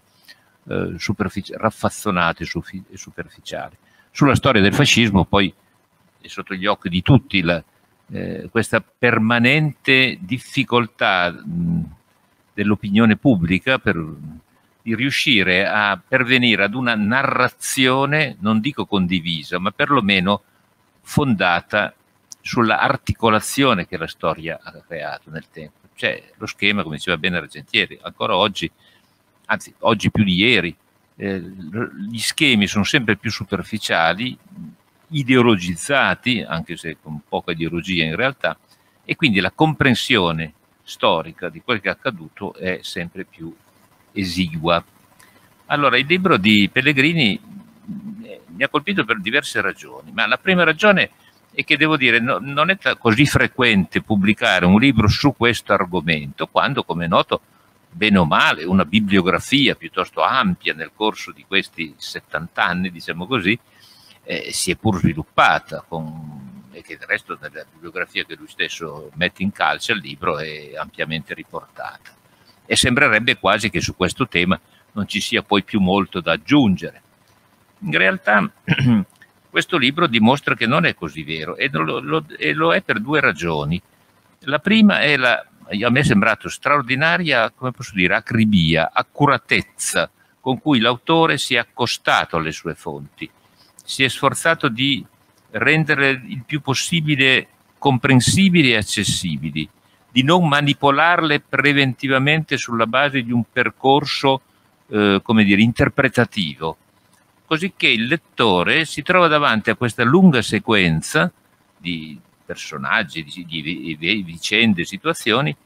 raffazzonato e superficiale. Sulla storia del fascismo poi è sotto gli occhi di tutti questa permanente difficoltà dell'opinione pubblica di riuscire a pervenire ad una narrazione, non dico condivisa, ma perlomeno fondata sulla articolazione che la storia ha creato nel tempo. C'è lo schema, come diceva bene Argentieri, ancora oggi, anzi oggi più di ieri, gli schemi sono sempre più superficiali, ideologizzati, anche se con poca ideologia in realtà, e quindi la comprensione storica di quel che è accaduto è sempre più esigua. Allora, il libro di Pellegrini mi ha colpito per diverse ragioni, ma la prima ragione è che devo dire non è così frequente pubblicare un libro su questo argomento, quando, come è noto, bene o male, una bibliografia piuttosto ampia nel corso di questi 70 anni, diciamo così, si è pur sviluppata, e che del resto nella bibliografia che lui stesso mette in calce al libro è ampiamente riportata. E sembrerebbe quasi che su questo tema non ci sia poi più molto da aggiungere. In realtà questo libro dimostra che non è così vero, e lo è per due ragioni. La prima è a me è sembrato straordinaria, come posso dire, acribia, accuratezza con cui l'autore si è accostato alle sue fonti, si è sforzato di rendere il più possibile comprensibili e accessibili, di non manipolarle preventivamente sulla base di un percorso, come dire, interpretativo, così che il lettore si trova davanti a questa lunga sequenza di personaggi, di vicende, situazioni,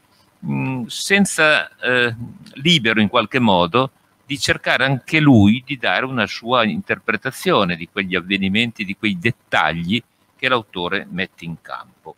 senza libero in qualche modo di cercare anche lui di dare una sua interpretazione di quegli avvenimenti, di quei dettagli che l'autore mette in campo.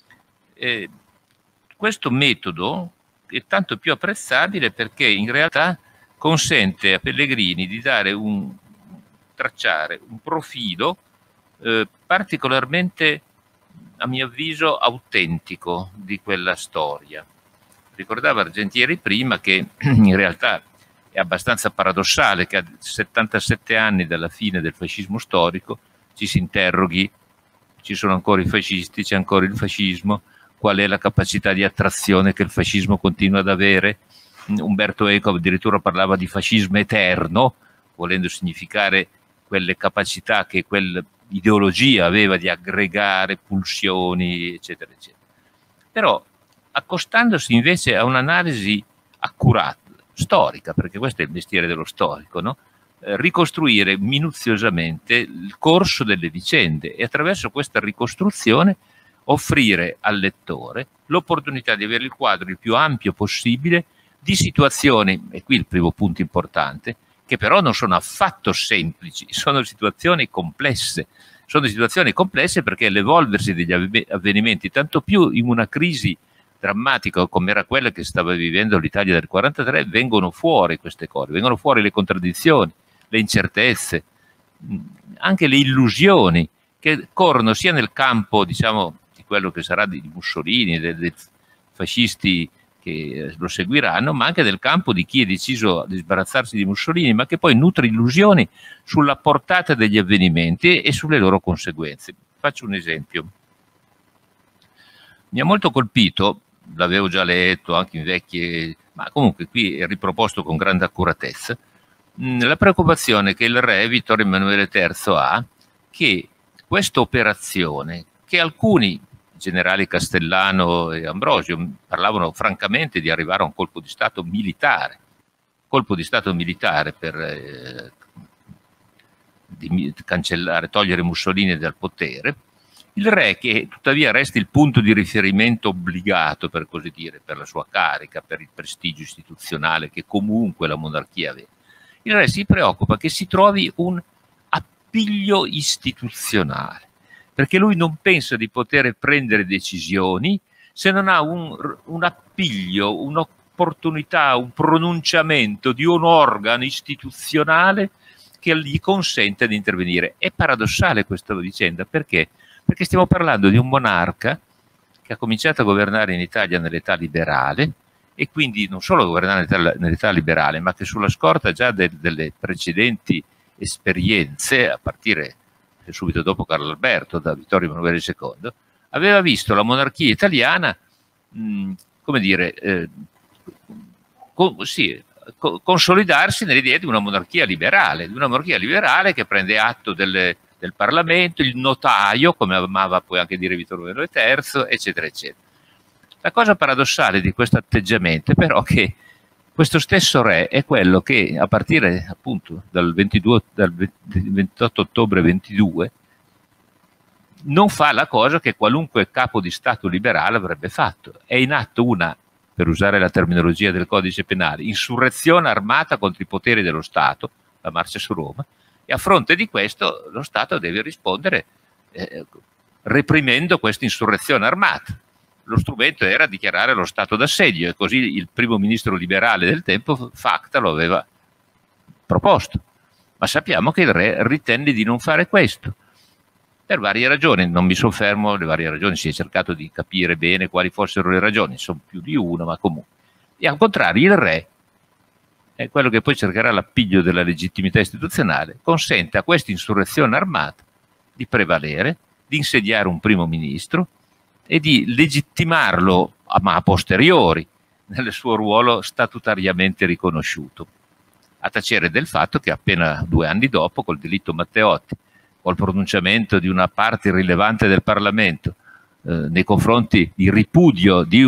Questo metodo è tanto più apprezzabile perché in realtà consente a Pellegrini di tracciare un profilo particolarmente, a mio avviso, autentico di quella storia. Ricordava Argentieri prima che in realtà è abbastanza paradossale che a 77 anni dalla fine del fascismo storico ci si interroghi: ci sono ancora i fascisti, c'è ancora il fascismo, qual è la capacità di attrazione che il fascismo continua ad avere? Umberto Eco addirittura parlava di fascismo eterno, volendo significare quelle capacità che quell'ideologia aveva di aggregare pulsioni, eccetera, eccetera. Però, accostandosi invece a un'analisi accurata, storica, perché questo è il mestiere dello storico, no? Ricostruire minuziosamente il corso delle vicende e attraverso questa ricostruzione offrire al lettore l'opportunità di avere il quadro il più ampio possibile di situazioni, e qui il primo punto importante, che però non sono affatto semplici, sono situazioni complesse. Sono situazioni complesse perché l'evolversi degli avvenimenti, tanto più in una crisi drammatica come era quella che stava vivendo l'Italia del 43, vengono fuori queste cose, vengono fuori le contraddizioni, le incertezze, anche le illusioni che corrono sia nel campo, diciamo, di quello che sarà di Mussolini, dei fascisti che lo seguiranno, ma anche del campo di chi è deciso di sbarazzarsi di Mussolini, ma che poi nutre illusioni sulla portata degli avvenimenti e sulle loro conseguenze. Faccio un esempio. Mi ha molto colpito, l'avevo già letto anche in vecchie, ma comunque qui è riproposto con grande accuratezza, la preoccupazione che il re Vittorio Emanuele III ha che questa operazione, che alcuni generali Castellano e Ambrosio parlavano francamente di arrivare a un colpo di stato militare per cancellare, togliere Mussolini dal potere, il re, che tuttavia resta il punto di riferimento obbligato, per così dire, per la sua carica, per il prestigio istituzionale che comunque la monarchia aveva, il re si preoccupa che si trovi un appiglio istituzionale, perché lui non pensa di poter prendere decisioni se non ha un appiglio, un'opportunità, un pronunciamento di un organo istituzionale che gli consente di intervenire. È paradossale questa vicenda, perché? Perché stiamo parlando di un monarca che ha cominciato a governare in Italia nell'età liberale, e quindi non solo governare nell'età liberale, ma che sulla scorta già delle precedenti esperienze, a partire subito dopo Carlo Alberto, da Vittorio Emanuele II, aveva visto la monarchia italiana, come dire, consolidarsi nell'idea di una monarchia liberale che prende atto del Parlamento, il notaio, come amava poi anche dire Vittorio Emanuele III, eccetera, eccetera. La cosa paradossale di questo atteggiamento è però che questo stesso re è quello che a partire appunto dal 28 ottobre 22 non fa la cosa che qualunque capo di Stato liberale avrebbe fatto. È in atto una, per usare la terminologia del codice penale, insurrezione armata contro i poteri dello Stato, la marcia su Roma, e a fronte di questo lo Stato deve rispondere reprimendo questa insurrezione armata. Lo strumento era dichiarare lo stato d'assedio, e così il primo ministro liberale del tempo, Facta, lo aveva proposto. Ma sappiamo che il re ritenne di non fare questo, per varie ragioni. Non mi soffermo, le varie ragioni, si è cercato di capire bene quali fossero le ragioni, sono più di una, ma comunque. E al contrario il re, è quello che poi cercherà l'appiglio della legittimità istituzionale, consente a questa insurrezione armata di prevalere, di insediare un primo ministro e di legittimarlo, ma a posteriori, nel suo ruolo statutariamente riconosciuto, a tacere del fatto che appena 2 anni dopo, col delitto Matteotti, col pronunciamento di una parte irrilevante del Parlamento nei confronti di ripudio di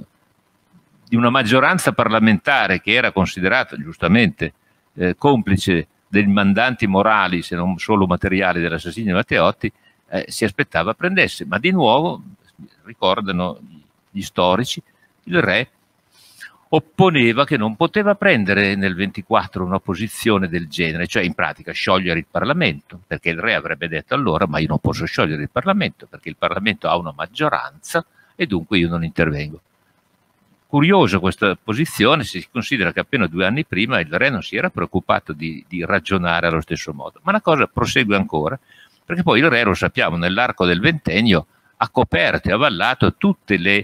una maggioranza parlamentare che era considerata giustamente complice dei mandanti morali, se non solo materiali, dell'assassinio di Matteotti, si aspettava prendesse. Ma di nuovo, ricordano gli storici, il re opponeva che non poteva prendere nel 24 una posizione del genere, cioè in pratica sciogliere il Parlamento, perché il re avrebbe detto allora: ma io non posso sciogliere il Parlamento perché il Parlamento ha una maggioranza e dunque io non intervengo. Curiosa questa posizione, se si considera che appena 2 anni prima il re non si era preoccupato di ragionare allo stesso modo. Ma la cosa prosegue ancora, perché poi il re, lo sappiamo, nell'arco del ventennio ha coperto e avallato tutte le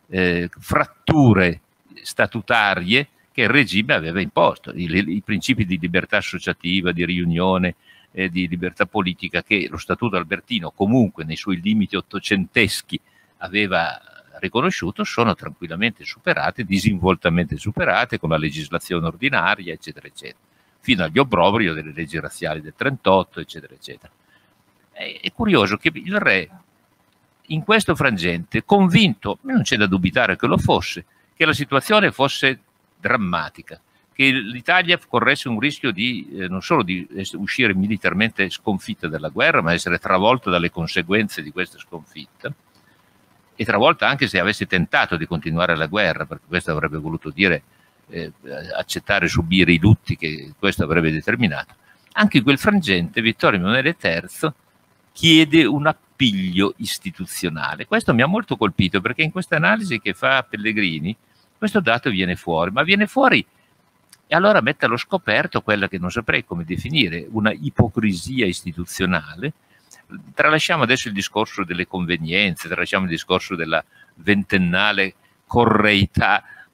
fratture statutarie che il regime aveva imposto, i principi di libertà associativa, di riunione, di libertà politica, che lo Statuto albertino comunque nei suoi limiti ottocenteschi aveva riconosciuto, sono tranquillamente superate, disinvoltamente superate con la legislazione ordinaria, eccetera, eccetera, fino agli obbrobrio delle leggi razziali del 38, eccetera, eccetera. È curioso che il re, in questo frangente, convinto, non c'è da dubitare che lo fosse, che la situazione fosse drammatica, che l'Italia corresse un rischio di non solo di uscire militarmente sconfitta dalla guerra, ma essere travolta dalle conseguenze di questa sconfitta, e travolta anche se avesse tentato di continuare la guerra, perché questo avrebbe voluto dire accettare e subire i lutti che questo avrebbe determinato. Anche in quel frangente Vittorio Emanuele III chiede un appiglio istituzionale. Questo mi ha molto colpito, perché in questa analisi che fa Pellegrini questo dato viene fuori, ma viene fuori e allora mette allo scoperto quella che non saprei come definire una ipocrisia istituzionale. Tralasciamo adesso il discorso delle convenienze, tralasciamo il discorso della ventennale correità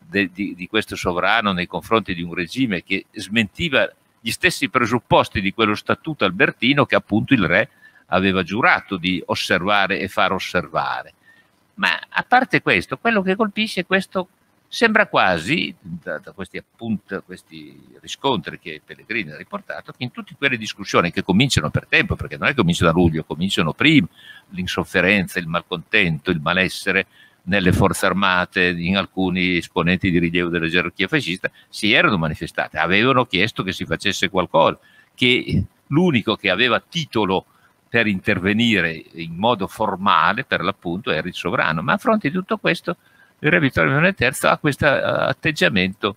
di questo sovrano nei confronti di un regime che smentiva gli stessi presupposti di quello statuto albertino che appunto il re aveva giurato di osservare e far osservare. Ma a parte questo, quello che colpisce questo sembra quasi, da questi riscontri che Pellegrini ha riportato, che in tutte quelle discussioni che cominciano per tempo, perché non è che cominciano a luglio, cominciano prima, l'insofferenza, il malcontento, il malessere nelle forze armate, in alcuni esponenti di rilievo della gerarchia fascista, si erano manifestate, avevano chiesto che si facesse qualcosa, che l'unico che aveva titolo per intervenire in modo formale, per l'appunto, era il sovrano. Ma a fronte di tutto questo, il re Vittorio Emanuele III ha questo atteggiamento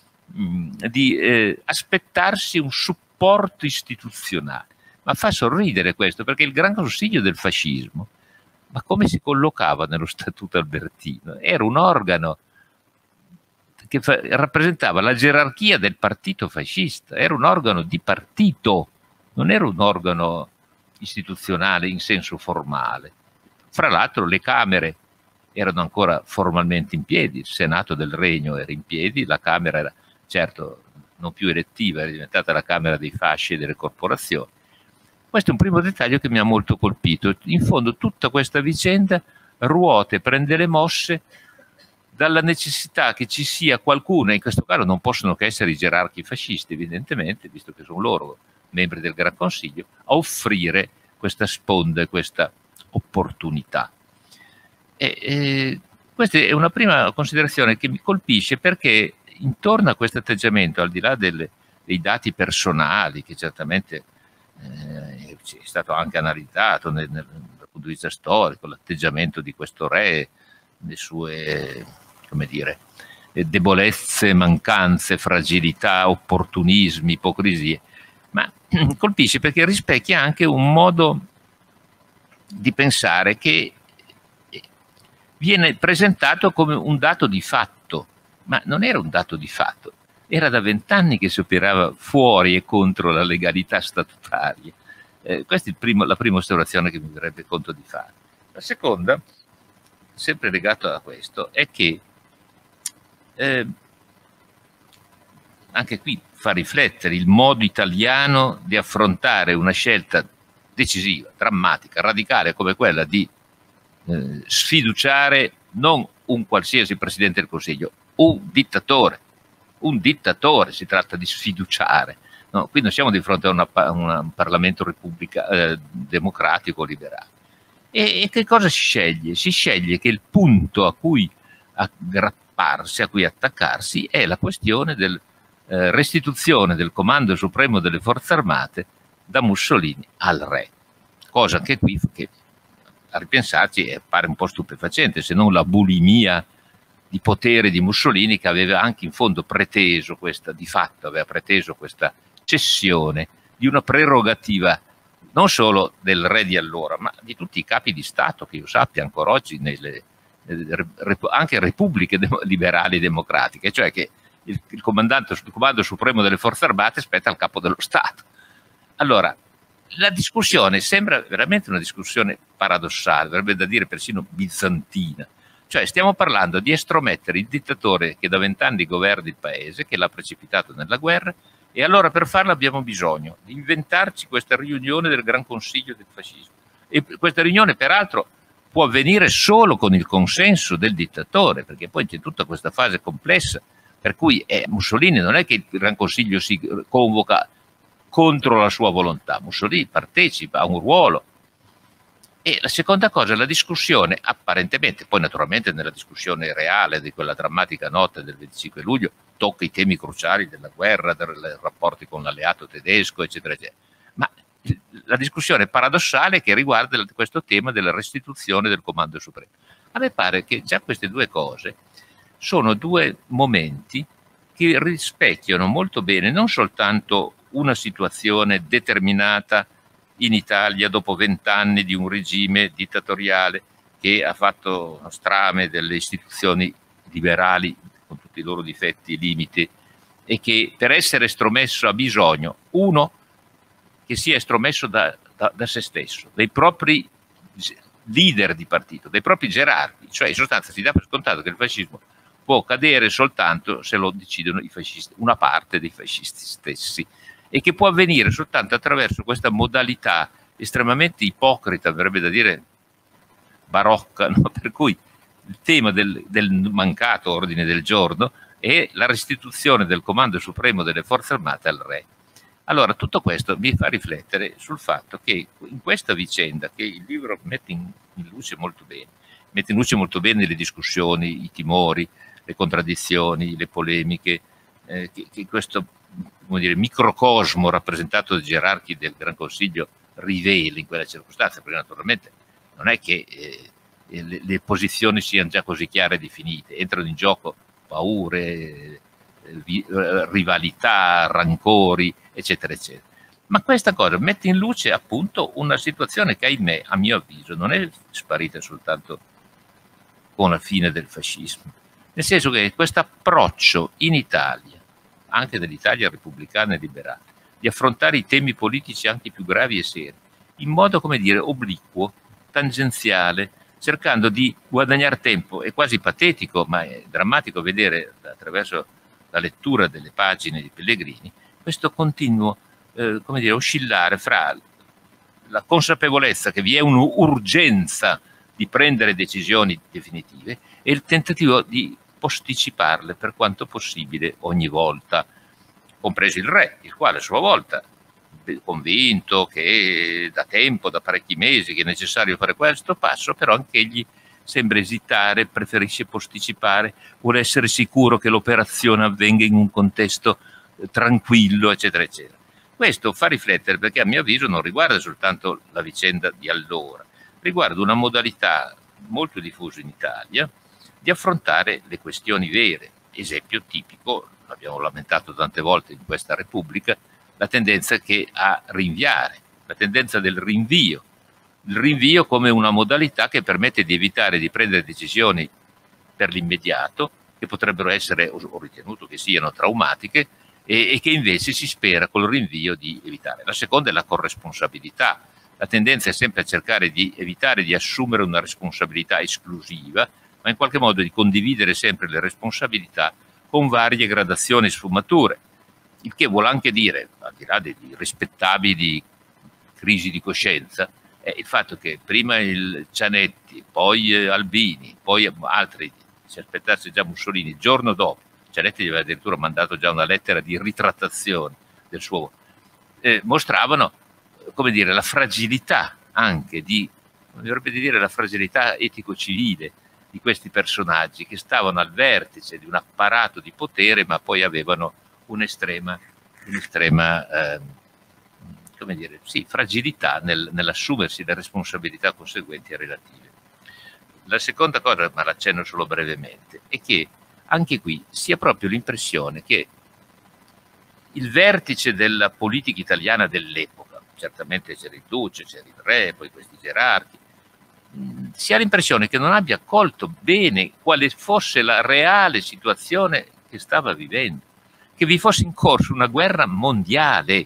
di aspettarsi un supporto istituzionale. Ma fa sorridere questo, perché il Gran Consiglio del fascismo, ma come si collocava nello Statuto albertino? Era un organo che rappresentava la gerarchia del partito fascista, era un organo di partito, non era un organo istituzionale in senso formale. Fra l'altro le Camere erano ancora formalmente in piedi, il Senato del Regno era in piedi, la Camera era certo non più elettiva, era diventata la Camera dei fasci e delle corporazioni. Questo è un primo dettaglio che mi ha molto colpito. In fondo tutta questa vicenda ruota e prende le mosse dalla necessità che ci sia qualcuno, e in questo caso non possono che essere i gerarchi fascisti evidentemente, visto che sono loro membri del Gran Consiglio, a offrire questa sponda e questa opportunità. Questa è una prima considerazione che mi colpisce, perché intorno a questo atteggiamento, al di là dei dati personali, che certamente è stato anche analizzato dal punto di vista storico, l'atteggiamento di questo re, le sue, come dire, debolezze, mancanze, fragilità, opportunismi, ipocrisie, ma colpisce perché rispecchia anche un modo di pensare che viene presentato come un dato di fatto, ma non era un dato di fatto, era da 20 anni che si operava fuori e contro la legalità statutaria. Questa è la prima osservazione che mi verrebbe conto di fare. La seconda, sempre legata a questo, è che anche qui fa riflettere il modo italiano di affrontare una scelta decisiva, drammatica, radicale come quella di sfiduciare non un qualsiasi Presidente del Consiglio, un dittatore, si tratta di sfiduciare. No, qui non siamo di fronte a un Parlamento democratico liberale. E che cosa si sceglie? Si sceglie che il punto a cui aggrapparsi, a cui attaccarsi, è la questione della restituzione del comando supremo delle forze armate da Mussolini al re. Cosa anche qui che a ripensarci pare un po' stupefacente, se non la bulimia di potere di Mussolini, che aveva anche in fondo preteso questa, di fatto aveva preteso questa cessione di una prerogativa non solo del re di allora, ma di tutti i capi di Stato, che io sappia ancora oggi nelle anche repubbliche liberali e democratiche, cioè che il comando supremo delle forze armate spetta al capo dello Stato. Allora, la discussione sembra veramente una discussione paradossale, verrebbe da dire persino bizantina. Cioè stiamo parlando di estromettere il dittatore che da 20 anni governa il paese, che l'ha precipitato nella guerra, e allora per farlo abbiamo bisogno di inventarci questa riunione del Gran Consiglio del fascismo. E questa riunione peraltro può avvenire solo con il consenso del dittatore, perché poi c'è tutta questa fase complessa, per cui Mussolini non è che il Gran Consiglio si convoca contro la sua volontà, Mussolini partecipa, ha un ruolo. E la seconda cosa, la discussione apparentemente, poi naturalmente nella discussione reale di quella drammatica notte del 25 luglio tocca i temi cruciali della guerra, dei rapporti con l'alleato tedesco, eccetera, eccetera. Ma la discussione paradossale che riguarda questo tema della restituzione del comando supremo. A me pare che già queste due cose sono due momenti che rispecchiano molto bene non soltanto una situazione determinata in Italia dopo 20 anni di un regime dittatoriale che ha fatto strame delle istituzioni liberali con tutti i loro difetti e limiti, e che per essere estromesso ha bisogno, uno, che sia estromesso da se stesso, dai propri leader di partito, dai propri gerarchi, cioè in sostanza si dà per scontato che il fascismo può cadere soltanto se lo decidono i fascisti, una parte dei fascisti stessi, e che può avvenire soltanto attraverso questa modalità estremamente ipocrita, verrebbe da dire barocca, no? Per cui il tema del mancato ordine del giorno è la restituzione del comando supremo delle forze armate al re. Allora, tutto questo mi fa riflettere sul fatto che in questa vicenda, che il libro mette in luce molto bene le discussioni, i timori, le contraddizioni, le polemiche, che questo, come dire, microcosmo rappresentato dai gerarchi del Gran Consiglio rivela in quella circostanza, perché naturalmente non è che le posizioni siano già così chiare e definite, entrano in gioco paure, rivalità, rancori, eccetera, eccetera. Ma questa cosa mette in luce appunto una situazione che, ahimè, a mio avviso, non è sparita soltanto con la fine del fascismo, nel senso che questo approccio in Italia, anche dell'Italia repubblicana e liberale, di affrontare i temi politici anche più gravi e seri, in modo, come dire, obliquo, tangenziale, cercando di guadagnare tempo. È quasi patetico, ma è drammatico vedere attraverso la lettura delle pagine di Pellegrini questo continuo come dire, oscillare fra la consapevolezza che vi è un'urgenza di prendere decisioni definitive e il tentativo di posticiparle per quanto possibile ogni volta, compreso il re, il quale a sua volta, convinto che da tempo, da parecchi mesi, che è necessario fare questo passo, però anche egli sembra esitare, preferisce posticipare, vuole essere sicuro che l'operazione avvenga in un contesto tranquillo, eccetera, eccetera. Questo fa riflettere, perché a mio avviso non riguarda soltanto la vicenda di allora, riguarda una modalità molto diffusa in Italia di affrontare le questioni vere. Esempio tipico, l'abbiamo lamentato tante volte in questa Repubblica, la tendenza che a rinviare, la tendenza del rinvio, il rinvio come una modalità che permette di evitare di prendere decisioni per l'immediato, che potrebbero essere, ho ritenuto che siano traumatiche, e che invece si spera col rinvio di evitare. La seconda è la corresponsabilità. La tendenza è sempre a cercare di evitare di assumere una responsabilità esclusiva, ma in qualche modo di condividere sempre le responsabilità con varie gradazioni e sfumature, il che vuole anche dire, al di là di rispettabili crisi di coscienza, è il fatto che prima il Cianetti, poi Albini, poi altri, si aspettasse già Mussolini, il giorno dopo, Cianetti gli aveva addirittura mandato già una lettera di ritrattazione del suo, mostravano, come dire, la fragilità anche dovrebbe dire la fragilità etico-civile di questi personaggi che stavano al vertice di un apparato di potere, ma poi avevano un'estrema come dire, sì, fragilità nell'assumersi le responsabilità conseguenti e relative. La seconda cosa, ma l'accenno solo brevemente, è che anche qui si ha proprio l'impressione che il vertice della politica italiana dell'epoca, certamente c'era il duce, c'era il re, poi questi gerarchi, si ha l'impressione che non abbia colto bene quale fosse la reale situazione che stava vivendo, che vi fosse in corso una guerra mondiale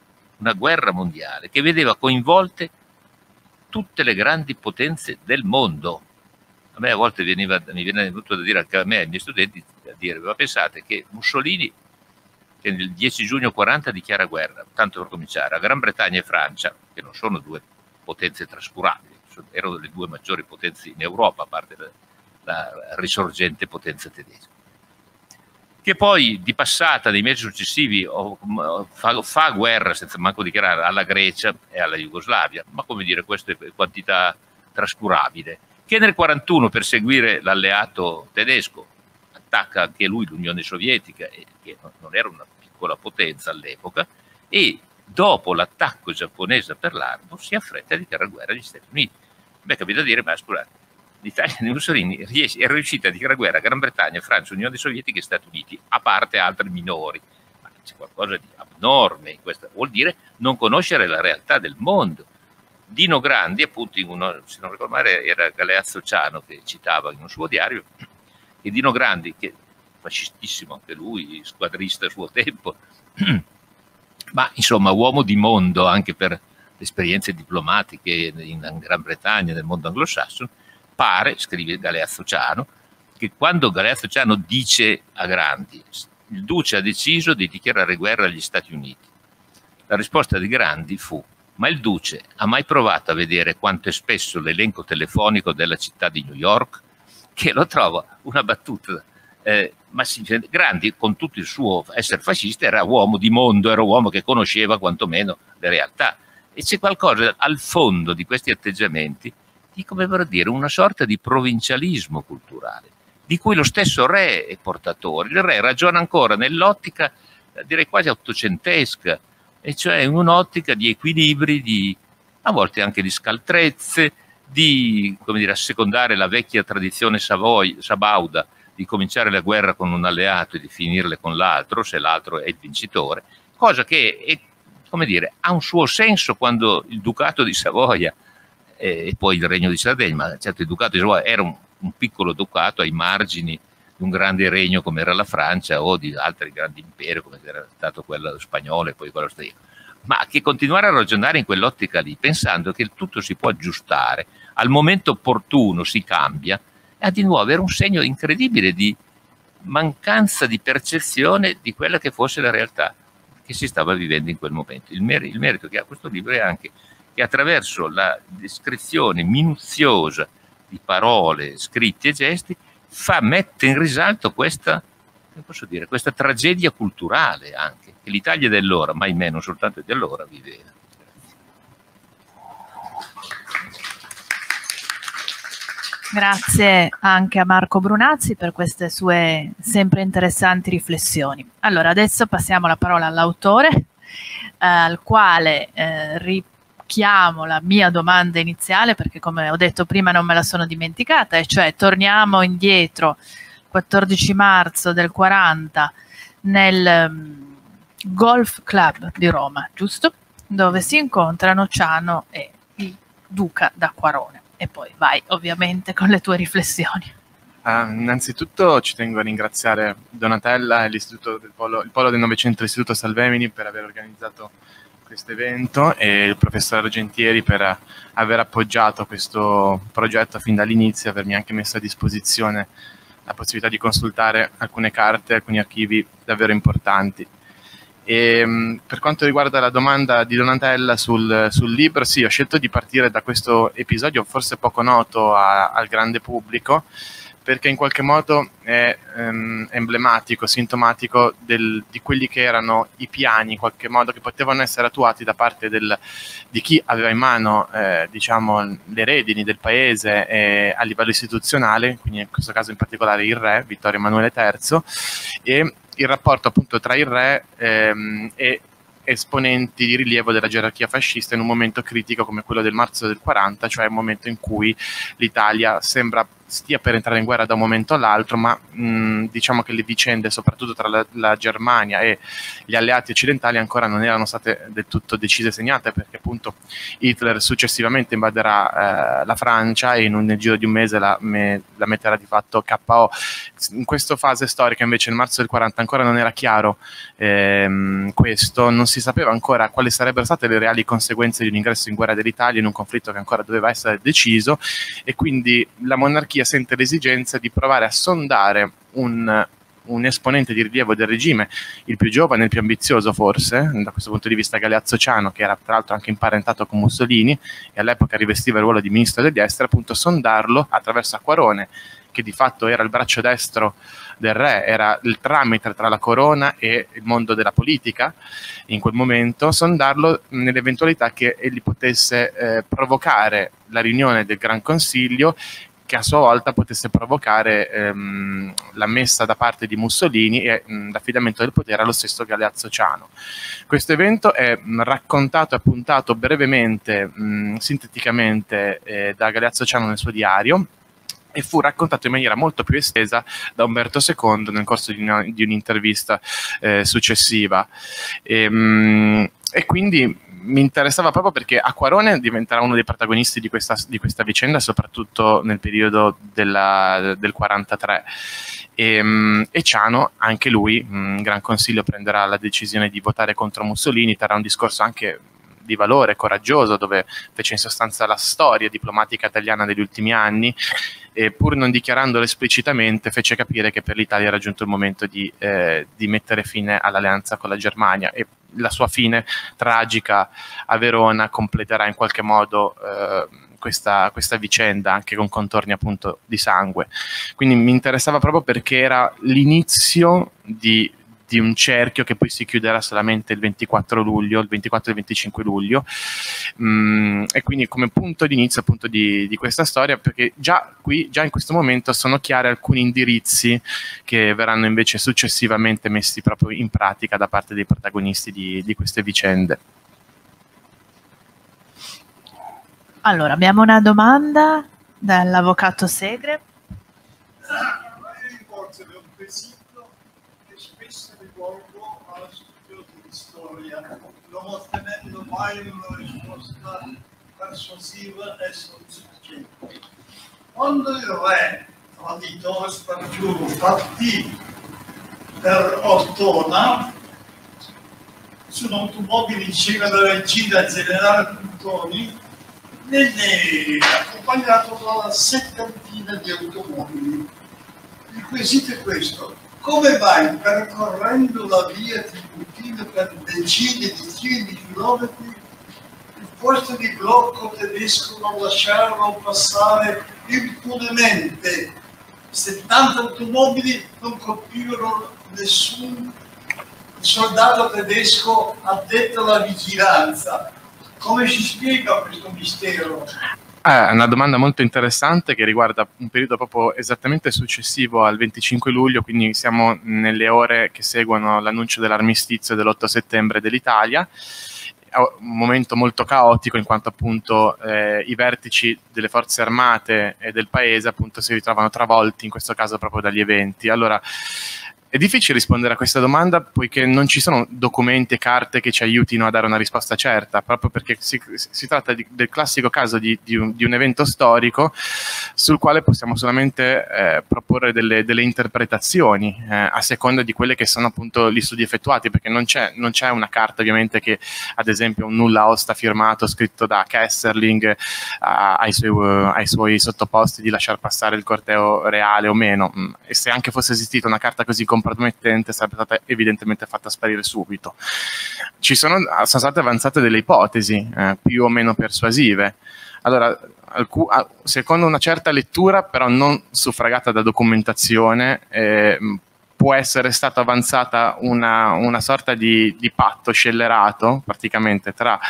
che vedeva coinvolte tutte le grandi potenze del mondo. A me a volte mi viene venuto da dire, anche a me e ai miei studenti, a dire, ma pensate che Mussolini, che nel 10 giugno 40 dichiara guerra, tanto per cominciare, a Gran Bretagna e Francia, che non sono due potenze trascurabili, erano le due maggiori potenze in Europa, a parte la risorgente potenza tedesca, che poi di passata nei mesi successivi fa guerra senza manco dichiarare alla Grecia e alla Jugoslavia, ma come dire, questa è quantità trascurabile, che nel 41 per seguire l'alleato tedesco attacca anche lui l'Unione Sovietica, che non era una piccola potenza all'epoca, e dopo l'attacco giapponese per l'Arno si affretta a dichiarare guerra agli Stati Uniti. Beh, capita a dire, ma scusate, l'Italia di Mussolini è riuscita a dichiarare guerra a Gran Bretagna, Francia, Unione Sovietica e Stati Uniti, a parte altre minori. Ma c'è qualcosa di abnorme in questo, vuol dire non conoscere la realtà del mondo. Dino Grandi, appunto, se non ricordo male, era Galeazzo Ciano che citava in un suo diario, che Dino Grandi, che fascistissimo anche lui, squadrista a suo tempo, ma insomma uomo di mondo anche per le esperienze diplomatiche in Gran Bretagna, nel mondo anglosassone, pare, scrive Galeazzo Ciano, che quando Galeazzo Ciano dice a Grandi il Duce ha deciso di dichiarare guerra agli Stati Uniti, la risposta di Grandi fu: ma il Duce ha mai provato a vedere quanto è spesso l'elenco telefonico della città di New York? Che lo trovo una battuta. Ma Grandi, con tutto il suo essere fascista, era uomo di mondo, era uomo che conosceva quantomeno le realtà. E c'è qualcosa al fondo di questi atteggiamenti di, come vorrei dire, una sorta di provincialismo culturale, di cui lo stesso re è portatore. Il re ragiona ancora nell'ottica, direi quasi ottocentesca, e cioè in un'ottica di equilibri, a volte anche di scaltrezze, di, come dire, assecondare la vecchia tradizione sabauda di cominciare la guerra con un alleato e di finirle con l'altro, se l'altro è il vincitore, cosa che è, come dire, ha un suo senso quando il Ducato di Savoia e poi il Regno di Sardegna, ma certo il Ducato di Savoia era un piccolo ducato ai margini di un grande regno come era la Francia o di altri grandi imperi come era stato quello spagnolo e poi quello austriaco, ma che continuare a ragionare in quell'ottica lì, pensando che il tutto si può aggiustare, al momento opportuno si cambia, ha di nuovo era un segno incredibile di mancanza di percezione di quella che fosse la realtà che si stava vivendo in quel momento. Il merito che ha questo libro è anche che attraverso la descrizione minuziosa di parole, scritti e gesti mette in risalto questa, come posso dire, questa tragedia culturale anche, che l'Italia dell'ora, mai meno soltanto di allora, viveva. Grazie anche a Marco Brunazzi per queste sue sempre interessanti riflessioni. Allora, adesso passiamo la parola all'autore, al quale richiamo la mia domanda iniziale, perché come ho detto prima non me la sono dimenticata, e cioè torniamo indietro, 14 marzo del 40, nel Golf Club di Roma, giusto? Dove si incontrano Ciano e il Duca d'Acquarone. E poi vai ovviamente con le tue riflessioni. Innanzitutto ci tengo a ringraziare Donatella e il Polo del Novecento dell'Istituto Salvemini per aver organizzato questo evento e il professor Argentieri per aver appoggiato questo progetto fin dall'inizio e avermi anche messo a disposizione la possibilità di consultare alcune carte, alcuni archivi davvero importanti. E, per quanto riguarda la domanda di Donatella sul libro, sì, ho scelto di partire da questo episodio forse poco noto al grande pubblico, perché in qualche modo è emblematico, sintomatico di quelli che erano i piani, in qualche modo, che potevano essere attuati da parte di chi aveva in mano diciamo, le redini del paese a livello istituzionale, quindi in questo caso in particolare il re, Vittorio Emanuele III, e il rapporto appunto tra il re e esponenti di rilievo della gerarchia fascista in un momento critico come quello del marzo del 40, cioè un momento in cui l'Italia sembra stia per entrare in guerra da un momento all'altro, ma diciamo che le vicende, soprattutto tra la Germania e gli alleati occidentali, ancora non erano state del tutto decise e segnate, perché appunto Hitler successivamente invaderà la Francia e nel giro di un mese la metterà di fatto KO. In questa fase storica invece nel marzo del 40 ancora non era chiaro questo, non si sapeva ancora quali sarebbero state le reali conseguenze di un ingresso in guerra dell'Italia in un conflitto che ancora doveva essere deciso, e quindi la monarchia sente l'esigenza di provare a sondare un esponente di rilievo del regime, il più giovane, il più ambizioso forse, da questo punto di vista Galeazzo Ciano, che era tra l'altro anche imparentato con Mussolini e all'epoca rivestiva il ruolo di ministro degli esteri, appunto sondarlo attraverso Acquarone, che di fatto era il braccio destro del re, era il tramite tra la corona e il mondo della politica in quel momento, sondarlo nell'eventualità che egli potesse provocare la riunione del Gran Consiglio, che a sua volta potesse provocare la messa da parte di Mussolini e l'affidamento del potere allo stesso Galeazzo Ciano. Questo evento è raccontato e appuntato brevemente, sinteticamente, da Galeazzo Ciano nel suo diario, e fu raccontato in maniera molto più estesa da Umberto II nel corso di un'intervista successiva. E quindi mi interessava proprio perché Acquarone diventerà uno dei protagonisti di questa vicenda, soprattutto nel periodo del 43. E Ciano, anche lui, in Gran Consiglio, prenderà la decisione di votare contro Mussolini, terrà un discorso anche di valore, coraggioso, dove fece in sostanza la storia diplomatica italiana degli ultimi anni, e pur non dichiarandolo esplicitamente fece capire che per l'Italia era giunto il momento di mettere fine all'alleanza con la Germania, e la sua fine tragica a Verona completerà in qualche modo questa vicenda, anche con contorni appunto di sangue. Quindi mi interessava proprio perché era l'inizio di un cerchio che poi si chiuderà solamente il 24 luglio, il 24 e il 25 luglio, e quindi come punto d'inizio appunto di questa storia, perché già in questo momento sono chiari alcuni indirizzi che verranno invece successivamente messi proprio in pratica da parte dei protagonisti di queste vicende. Allora, abbiamo una domanda dall'avvocato Segre. Un quesito che spesso rivolgo allo studioso di storia, non ottenendo mai una risposta persuasiva e soddisfacente. Quando il re traditore Spargiuro partì per Ortona su un'automobile insieme alla regina generale Puntoni, venne accompagnato da una settantina di automobili. Il quesito è questo: come mai, percorrendo la via Tiburtina per decine di chilometri, il posto di blocco tedesco non lasciarono passare impunemente 70 automobili, non colpirono nessun soldato tedesco addetto alla vigilanza? Come si spiega questo mistero? È una domanda molto interessante che riguarda un periodo proprio esattamente successivo al 25 luglio, quindi siamo nelle ore che seguono l'annuncio dell'armistizio dell'8 settembre dell'Italia. È un momento molto caotico, in quanto appunto i vertici delle forze armate e del paese appunto si ritrovano travolti, in questo caso proprio dagli eventi. Allora, è difficile rispondere a questa domanda poiché non ci sono documenti e carte che ci aiutino a dare una risposta certa, proprio perché si tratta del classico caso di un evento storico sul quale possiamo solamente proporre delle interpretazioni a seconda di quelle che sono appunto gli studi effettuati, perché non c'è una carta ovviamente che, ad esempio, un nulla osta firmato scritto da Kesselring ai suoi sottoposti di lasciar passare il corteo reale o meno, e se anche fosse esistita una carta così compromettente sarebbe stata evidentemente fatta sparire subito. Sono state avanzate delle ipotesi più o meno persuasive. Allora, secondo una certa lettura, però non suffragata da documentazione, può essere stata avanzata una sorta di patto scellerato praticamente tra...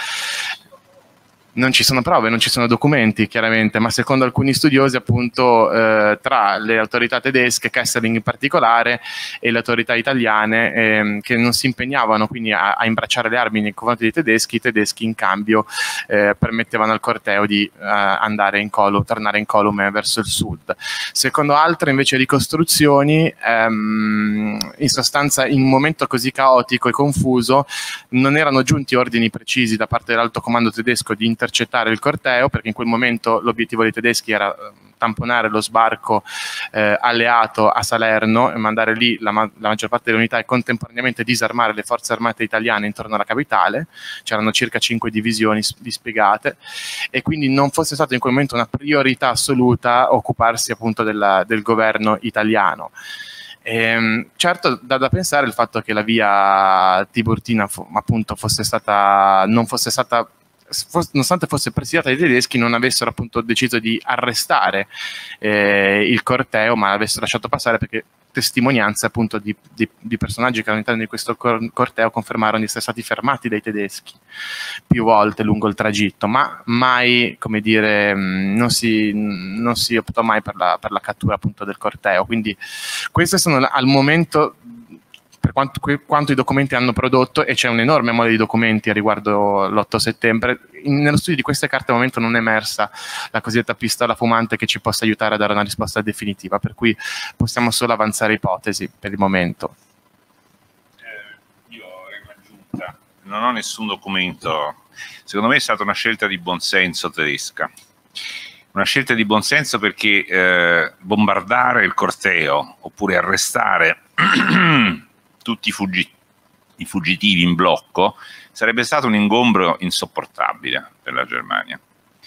Non ci sono prove, non ci sono documenti chiaramente, ma secondo alcuni studiosi appunto tra le autorità tedesche, Kesselring in particolare, e le autorità italiane che non si impegnavano quindi a imbracciare le armi nei confronti dei tedeschi, i tedeschi in cambio permettevano al corteo di andare tornare incolume verso il sud. Secondo altre invece ricostruzioni, in sostanza in un momento così caotico e confuso non erano giunti ordini precisi da parte dell'alto comando tedesco di intercettare il corteo, perché in quel momento l'obiettivo dei tedeschi era tamponare lo sbarco alleato a Salerno e mandare lì la maggior parte delle unità e contemporaneamente disarmare le forze armate italiane intorno alla capitale. C'erano circa 5 divisioni dispiegate e quindi non fosse stata in quel momento una priorità assoluta occuparsi appunto del governo italiano. Certo, da pensare il fatto che la via Tiburtina appunto nonostante fosse presidiata dai tedeschi, non avessero appunto deciso di arrestare il corteo, ma l'avessero lasciato passare, perché testimonianze appunto di personaggi che all'interno di questo corteo confermarono di essere stati fermati dai tedeschi più volte lungo il tragitto, ma mai, come dire, non si optò mai per la cattura appunto del corteo. Quindi queste sono al momento per quanto i documenti hanno prodotto, e c'è un enorme mole di documenti a riguardo l'8 settembre. Nello studio di queste carte al momento non è emersa la cosiddetta pistola fumante che ci possa aiutare a dare una risposta definitiva, per cui possiamo solo avanzare ipotesi per il momento. Io avrei un'aggiunta, non ho nessun documento. Secondo me è stata una scelta di buonsenso tedesca. Una scelta di buonsenso perché bombardare il corteo oppure arrestare tutti i fuggiti i fuggitivi in blocco, sarebbe stato un ingombro insopportabile per la Germania.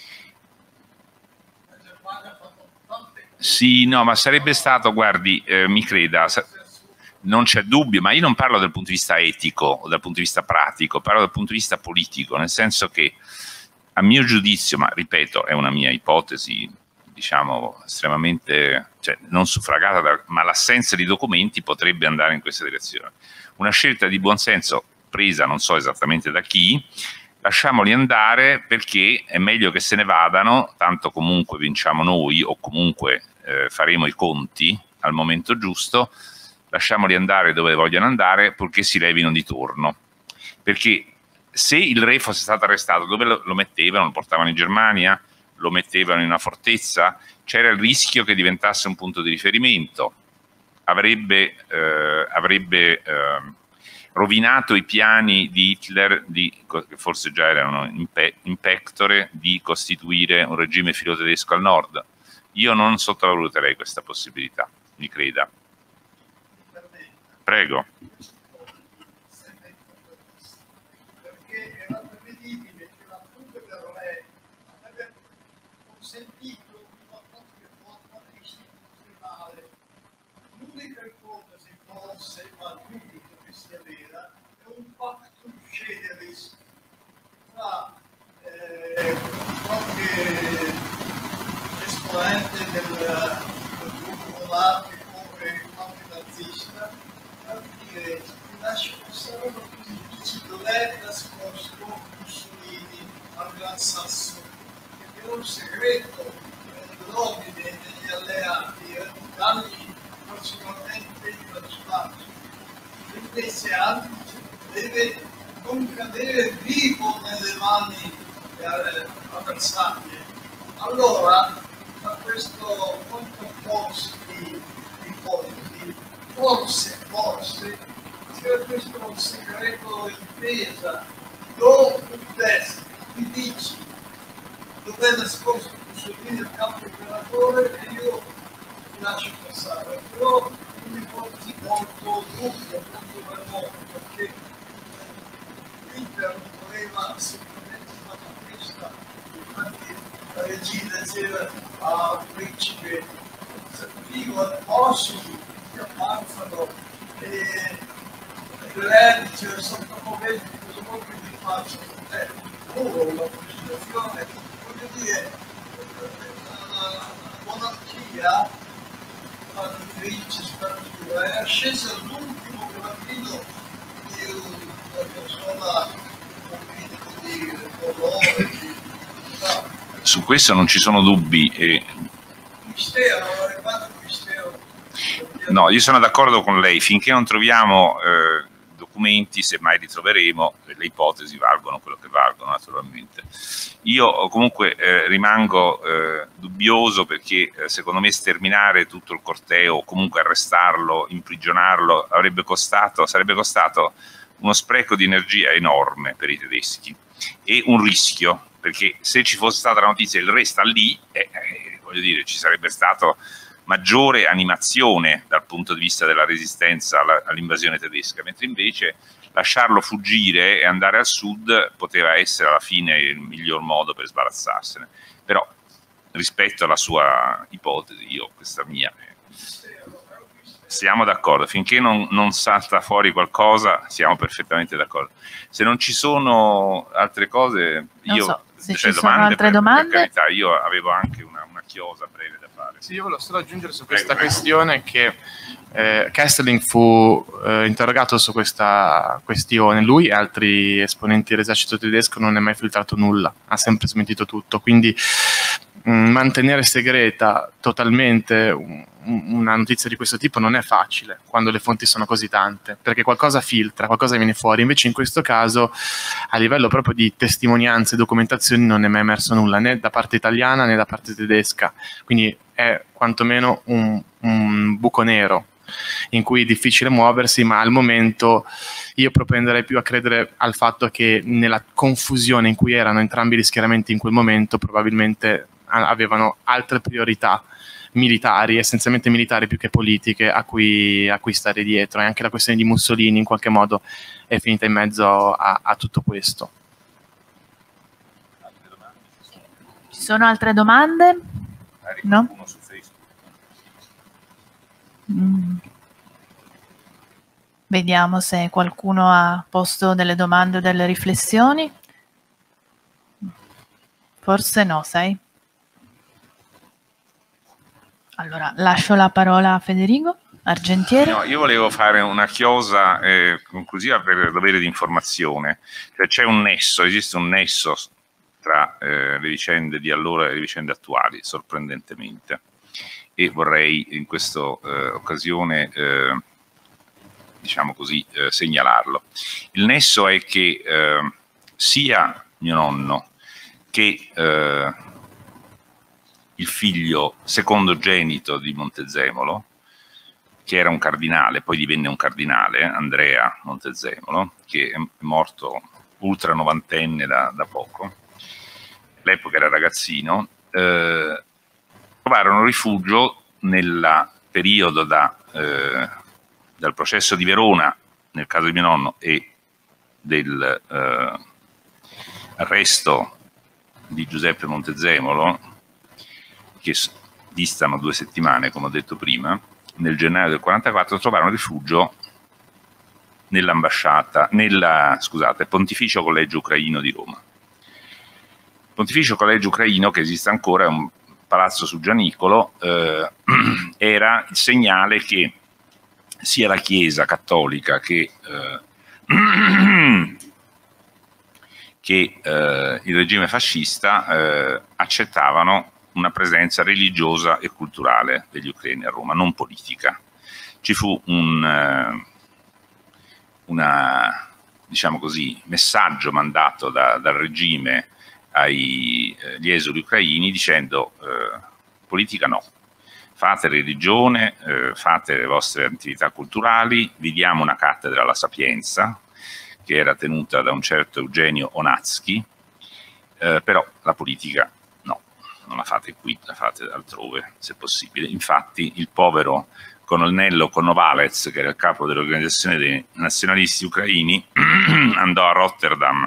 Sì, no, ma sarebbe stato, guardi, mi creda, non c'è dubbio, ma io non parlo dal punto di vista etico o dal punto di vista pratico, parlo dal punto di vista politico, nel senso che, a mio giudizio, ma ripeto, è una mia ipotesi, diciamo, estremamente, cioè, non suffragata, ma l'assenza di documenti potrebbe andare in questa direzione. Una scelta di buonsenso presa non so esattamente da chi, lasciamoli andare perché è meglio che se ne vadano, tanto comunque vinciamo noi o comunque faremo i conti al momento giusto, lasciamoli andare dove vogliono andare purché si levino di torno. Perché se il re fosse stato arrestato, dove lo mettevano? Lo portavano in Germania? Lo mettevano in una fortezza? C'era il rischio che diventasse un punto di riferimento, avrebbe rovinato i piani di Hitler, che forse già erano in pectore, di costituire un regime filo-tedesco al nord. Io non sottovaluterei questa possibilità, mi creda. Prego. Perché era prevedibile che la fuga del re avrebbe consentito una propria forma istituzionale. L'unica ipotesi forse, ma l'unica che sia vera, è un pactum generis tra qualche esponente del gruppo monarchico e qualche nazista, per dire ti lascio passare una così dici dov'è nascosto Mussolini al Gran Sasso, perché era un segreto dell'ordine degli alleati dargli personalmente il spazio. Invece altri deve non cadere vivo nelle mani avversarie. Allora, da questo contrapposto di ipotesi, forse c'è questo segreto intesa, do test, ti dici dov'è nascosto Mussolini il campo imperatore e io ti lascio passare, però un'ipotesi molto dubbia, molto remota, perché l'Inter non voleva semplicemente fare questa, infatti la regina diceva al principe vivo ossimi che ammazzano e il re diceva sottomoventi cosa vuoi che vi faccia puro la presentazione, voglio dire la monarchia la direttrice sparatura è ascesa all'ultimo gradino di una persona di colore Su questo non ci sono dubbi. Mistero, è fatto mistero. No, io sono d'accordo con lei, finché non troviamo documenti, se mai li troveremo, le ipotesi valgono quello che valgono naturalmente. Io comunque rimango dubbioso perché secondo me sterminare tutto il corteo o comunque arrestarlo, imprigionarlo sarebbe costato uno spreco di energia enorme per i tedeschi e un rischio, perché se ci fosse stata la notizia il re sta lì, voglio dire, ci sarebbe stato maggiore animazione dal punto di vista della resistenza all'invasione tedesca, mentre invece lasciarlo fuggire e andare al sud poteva essere alla fine il miglior modo per sbarazzarsene. Però rispetto alla sua ipotesi, questa mia, siamo d'accordo, finché non salta fuori qualcosa siamo perfettamente d'accordo. Se non ci sono altre cose, se ci sono altre domande, per carità, io avevo anche una chiosa breve da fare. Sì, io volevo solo aggiungere su questa questione che Kesselring fu interrogato su questa questione, lui e altri esponenti dell'esercito tedesco non è mai filtrato nulla, ha sempre smentito tutto, quindi mantenere segreta totalmente una notizia di questo tipo non è facile quando le fonti sono così tante, perché qualcosa filtra, qualcosa viene fuori. Invece in questo caso a livello proprio di testimonianze e documentazioni non è mai emerso nulla, né da parte italiana né da parte tedesca, quindi è quantomeno un buco nero in cui è difficile muoversi, ma al momento io propenderei più a credere al fatto che nella confusione in cui erano entrambi gli schieramenti in quel momento probabilmente avevano altre priorità militari, essenzialmente militari più che politiche, a cui stare dietro, e anche la questione di Mussolini in qualche modo è finita in mezzo a tutto questo. Ci sono altre domande? No? Vediamo se qualcuno ha posto delle domande o delle riflessioni. Forse no, sai? Allora, lascio la parola a Federico Argentieri. No, io volevo fare una chiosa conclusiva per dovere di informazione. Cioè, c'è un nesso, esiste un nesso tra le vicende di allora e le vicende attuali, sorprendentemente. E vorrei in questa occasione, diciamo così, segnalarlo. Il nesso è che sia mio nonno che il figlio secondogenito di Montezemolo, che era un cardinale, poi divenne un cardinale, Andrea Montezemolo, che è morto ultra novantenne da poco, all'epoca era ragazzino, trovarono rifugio nel periodo dal processo di Verona, nel caso di mio nonno, e dell'arresto di Giuseppe Montezemolo, che distano 2 settimane, come ho detto prima. Nel gennaio del 44 trovarono rifugio nell'ambasciata, Pontificio Collegio Ucraino di Roma. Pontificio Collegio Ucraino, che esiste ancora, è un palazzo su Gianicolo, era il segnale che sia la Chiesa cattolica che il regime fascista accettavano una presenza religiosa e culturale degli ucraini a Roma, non politica. Ci fu un diciamo così, messaggio mandato dal regime agli esuli ucraini dicendo politica no, fate religione, fate le vostre attività culturali, vi diamo una cattedra alla Sapienza che era tenuta da un certo Eugenio Onatsky, però la politica no, non la fate qui, la fate altrove se possibile. Infatti il povero colonnello Konovalets, che era il capo dell'organizzazione dei nazionalisti ucraini, andò a Rotterdam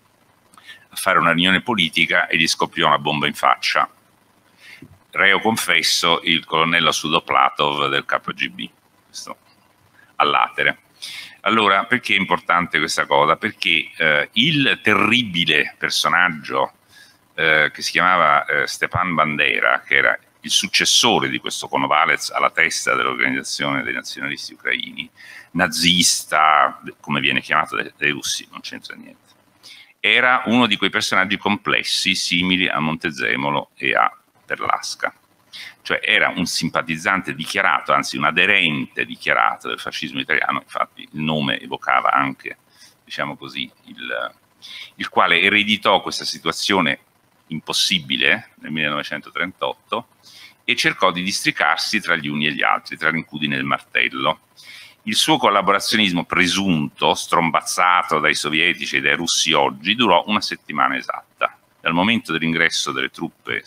a fare una riunione politica e gli scoppiò una bomba in faccia. Reo confesso il colonnello Sudoplatov del KGB, questo all'atere. Allora, perché è importante questa cosa? Perché il terribile personaggio che si chiamava Stepan Bandera, che era il successore di questo Konovalets alla testa dell'organizzazione dei nazionalisti ucraini, nazista, come viene chiamato dai russi, non c'entra niente, era uno di quei personaggi complessi simili a Montezemolo e a Perlasca. Cioè era un simpatizzante dichiarato, anzi un aderente dichiarato del fascismo italiano, infatti il nome evocava anche, diciamo così, il quale ereditò questa situazione impossibile nel 1938 e cercò di districarsi tra gli uni e gli altri, tra l'incudine e il martello. Il suo collaborazionismo presunto, strombazzato dai sovietici e dai russi oggi, durò una settimana esatta, dal momento dell'ingresso delle truppe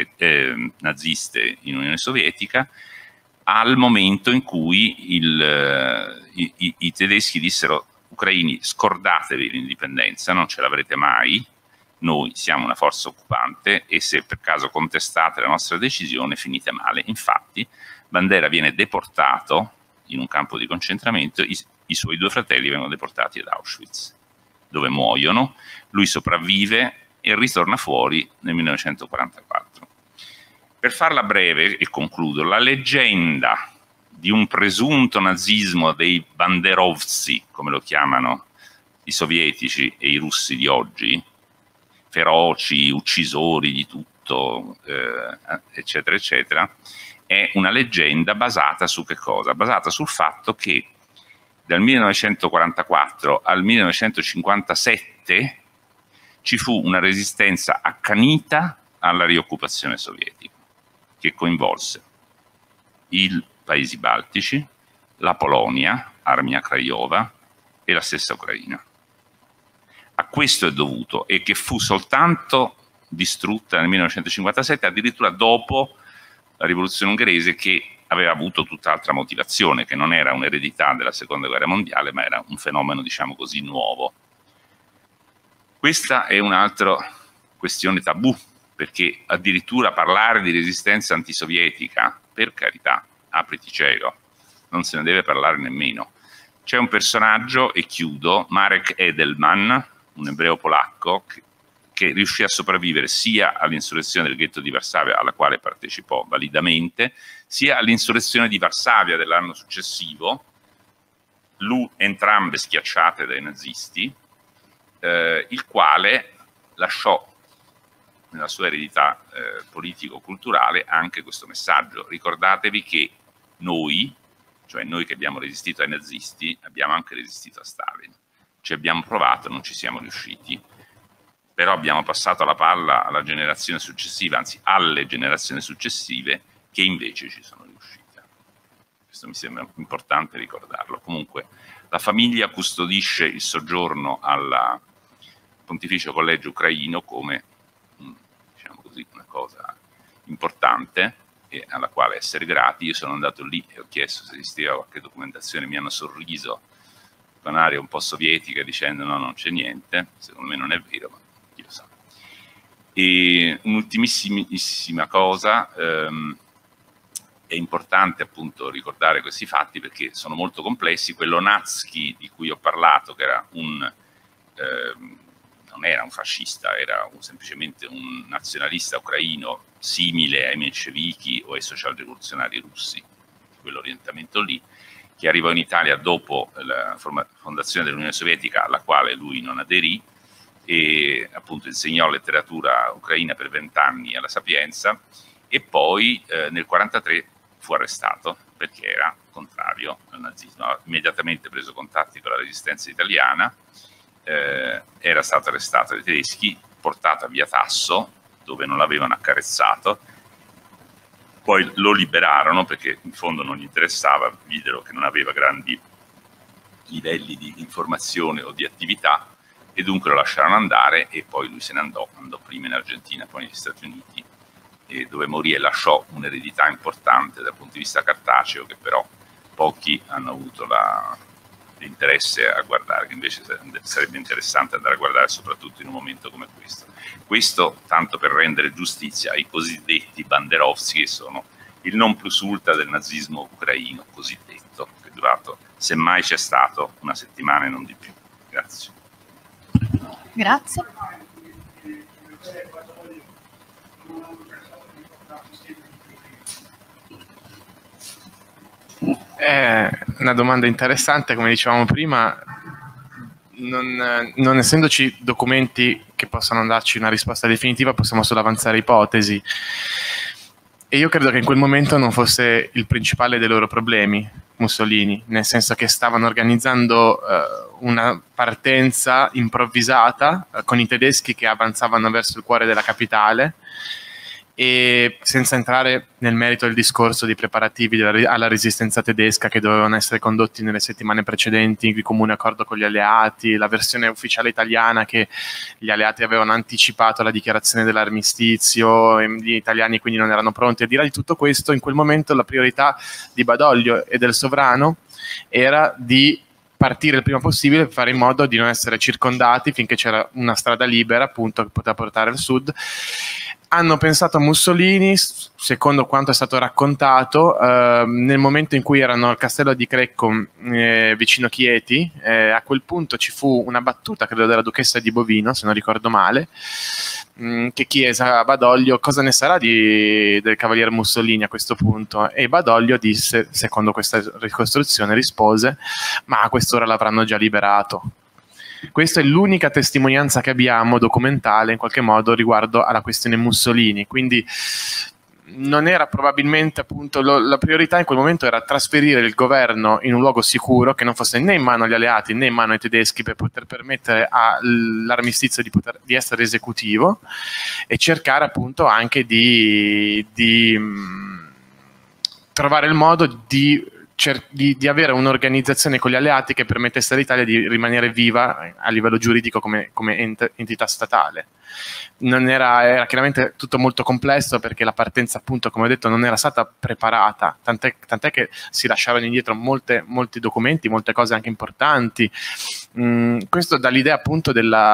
naziste in Unione Sovietica al momento in cui i tedeschi dissero: ucraini, scordatevi l'indipendenza, non ce l'avrete mai, noi siamo una forza occupante e se per caso contestate la nostra decisione finite male. Infatti Bandera viene deportato in un campo di concentramento, i suoi 2 fratelli vengono deportati ad Auschwitz, dove muoiono, lui sopravvive e ritorna fuori nel 1944. Per farla breve, e concludo, la leggenda di un presunto nazismo dei banderovzi, come lo chiamano i sovietici e i russi di oggi, feroci, uccisori di tutto, eccetera, eccetera, è una leggenda basata su che cosa? Basata sul fatto che dal 1944 al 1957 ci fu una resistenza accanita alla rioccupazione sovietica, che coinvolse i paesi baltici, la Polonia, Armia Craiova, e la stessa Ucraina. A questo è dovuto, e che fu soltanto distrutta nel 1957, addirittura dopo la rivoluzione ungherese, che aveva avuto tutt'altra motivazione, che non era un'eredità della seconda guerra mondiale, ma era un fenomeno, diciamo così, nuovo. Questa è un'altra questione tabù, perché addirittura parlare di resistenza antisovietica, per carità, apriti cielo, non se ne deve parlare nemmeno. C'è un personaggio, e chiudo, Marek Edelman, un ebreo polacco, che riuscì a sopravvivere sia all'insurrezione del ghetto di Varsavia, alla quale partecipò validamente, sia all'insurrezione di Varsavia dell'anno successivo, entrambe schiacciate dai nazisti, il quale lasciò nella sua eredità politico-culturale anche questo messaggio: ricordatevi che noi, cioè noi che abbiamo resistito ai nazisti, abbiamo anche resistito a Stalin, ci abbiamo provato, non ci siamo riusciti, però abbiamo passato la palla alla generazione successiva, anzi alle generazioni successive, che invece ci sono riuscite. Questo mi sembra importante ricordarlo. Comunque la famiglia custodisce il soggiorno al Pontificio Collegio Ucraino come, diciamo così, una cosa importante e alla quale essere grati. Io sono andato lì e ho chiesto se esisteva qualche documentazione, mi hanno sorriso con aria un po' sovietica dicendo no, non c'è niente. Secondo me non è vero, ma chi lo sa. E un'ultimissima cosa, è importante appunto ricordare questi fatti perché sono molto complessi. Quello Natzky di cui ho parlato, che era non era un fascista, era semplicemente un nazionalista ucraino simile ai menscevichi o ai socialrivoluzionari russi, quell'orientamento lì, che arrivò in Italia dopo la fondazione dell'Unione Sovietica, alla quale lui non aderì, e appunto insegnò letteratura ucraina per 20 anni alla Sapienza, e poi nel 1943 fu arrestato perché era contrario al nazismo. Ha immediatamente preso contatti con la resistenza italiana, era stato arrestato dai tedeschi, portato a Via Tasso, dove non l'avevano accarezzato, poi lo liberarono perché in fondo non gli interessava, videro che non aveva grandi livelli di informazione o di attività, e dunque lo lasciarono andare, e poi lui se ne andò prima in Argentina, poi negli Stati Uniti, e dove morì e lasciò un'eredità importante dal punto di vista cartaceo, che però pochi hanno avuto l'interesse a guardare, che invece sarebbe interessante andare a guardare soprattutto in un momento come questo. Questo tanto per rendere giustizia ai cosiddetti banderovski, che sono il non plus ultra del nazismo ucraino cosiddetto, che è durato, semmai c'è stato, una settimana e non di più. Grazie. Grazie. È una domanda interessante, come dicevamo prima, non essendoci documenti che possano darci una risposta definitiva, possiamo solo avanzare ipotesi. E io credo che in quel momento non fosse il principale dei loro problemi Mussolini, nel senso che stavano organizzando una partenza improvvisata con i tedeschi che avanzavano verso il cuore della capitale, e senza entrare nel merito del discorso dei preparativi alla resistenza tedesca che dovevano essere condotti nelle settimane precedenti di comune accordo con gli alleati, la versione ufficiale italiana che gli alleati avevano anticipato la dichiarazione dell'armistizio e gli italiani quindi non erano pronti. Al di là di tutto questo, in quel momento la priorità di Badoglio e del sovrano era di partire il prima possibile per fare in modo di non essere circondati finché c'era una strada libera, appunto, che poteva portare al sud. Hanno pensato a Mussolini, secondo quanto è stato raccontato, nel momento in cui erano al castello di Crecco vicino Chieti. A quel punto ci fu una battuta, credo della duchessa di Bovino, se non ricordo male, che chiese a Badoglio cosa ne sarà del cavaliere Mussolini a questo punto, e Badoglio disse, secondo questa ricostruzione, rispose: ma a quest'ora l'avranno già liberato. Questa è l'unica testimonianza che abbiamo documentale in qualche modo riguardo alla questione Mussolini, quindi non era probabilmente, appunto, la priorità in quel momento era trasferire il governo in un luogo sicuro che non fosse né in mano agli alleati né in mano ai tedeschi, per poter permettere all'armistizio di essere esecutivo, e cercare appunto anche di trovare il modo di di avere un'organizzazione con gli alleati che permettesse all'Italia di rimanere viva a livello giuridico come entità statale. Era chiaramente tutto molto complesso, perché la partenza, appunto, come ho detto, non era stata preparata, tant'è che si lasciarono indietro molti documenti, molte cose anche importanti. Questo dà l'idea, appunto,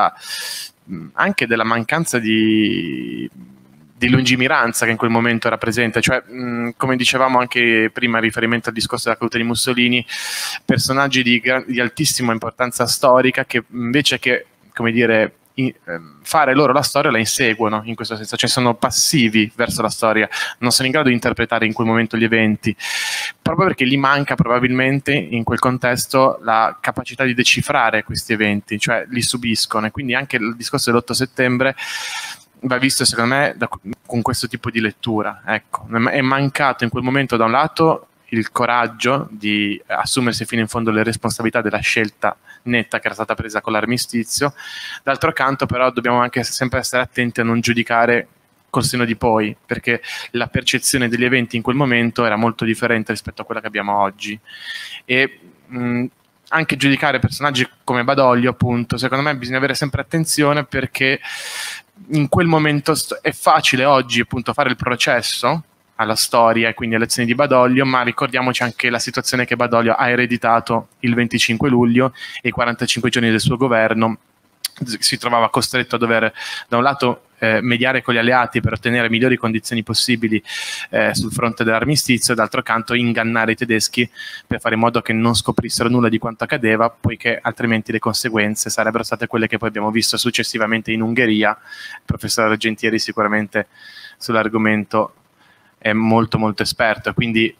anche della mancanza di lungimiranza che in quel momento era presente, cioè come dicevamo anche prima in riferimento al discorso della caduta di Mussolini, personaggi di altissima importanza storica che invece che, come dire, fare loro la storia la inseguono, in questo senso, cioè sono passivi verso la storia, non sono in grado di interpretare in quel momento gli eventi, proprio perché gli manca probabilmente in quel contesto la capacità di decifrare questi eventi, cioè li subiscono. E quindi anche il discorso dell'8 settembre va visto, secondo me, con questo tipo di lettura. Ecco, è mancato in quel momento, da un lato, il coraggio di assumersi fino in fondo le responsabilità della scelta netta che era stata presa con l'armistizio. D'altro canto, però, dobbiamo anche sempre essere attenti a non giudicare col senno di poi, perché la percezione degli eventi in quel momento era molto differente rispetto a quella che abbiamo oggi. E anche giudicare personaggi come Badoglio, appunto, secondo me bisogna avere sempre attenzione, perché in quel momento è facile oggi, appunto, fare il processo alla storia e quindi alle azioni di Badoglio, ma ricordiamoci anche la situazione che Badoglio ha ereditato il 25 luglio e i 45 giorni del suo governo. Si trovava costretto a dover, da un lato, mediare con gli alleati per ottenere migliori condizioni possibili sul fronte dell'armistizio, e d'altro canto ingannare i tedeschi per fare in modo che non scoprissero nulla di quanto accadeva, poiché altrimenti le conseguenze sarebbero state quelle che poi abbiamo visto successivamente in Ungheria. Il professor Argentieri sicuramente sull'argomento è molto molto esperto, quindi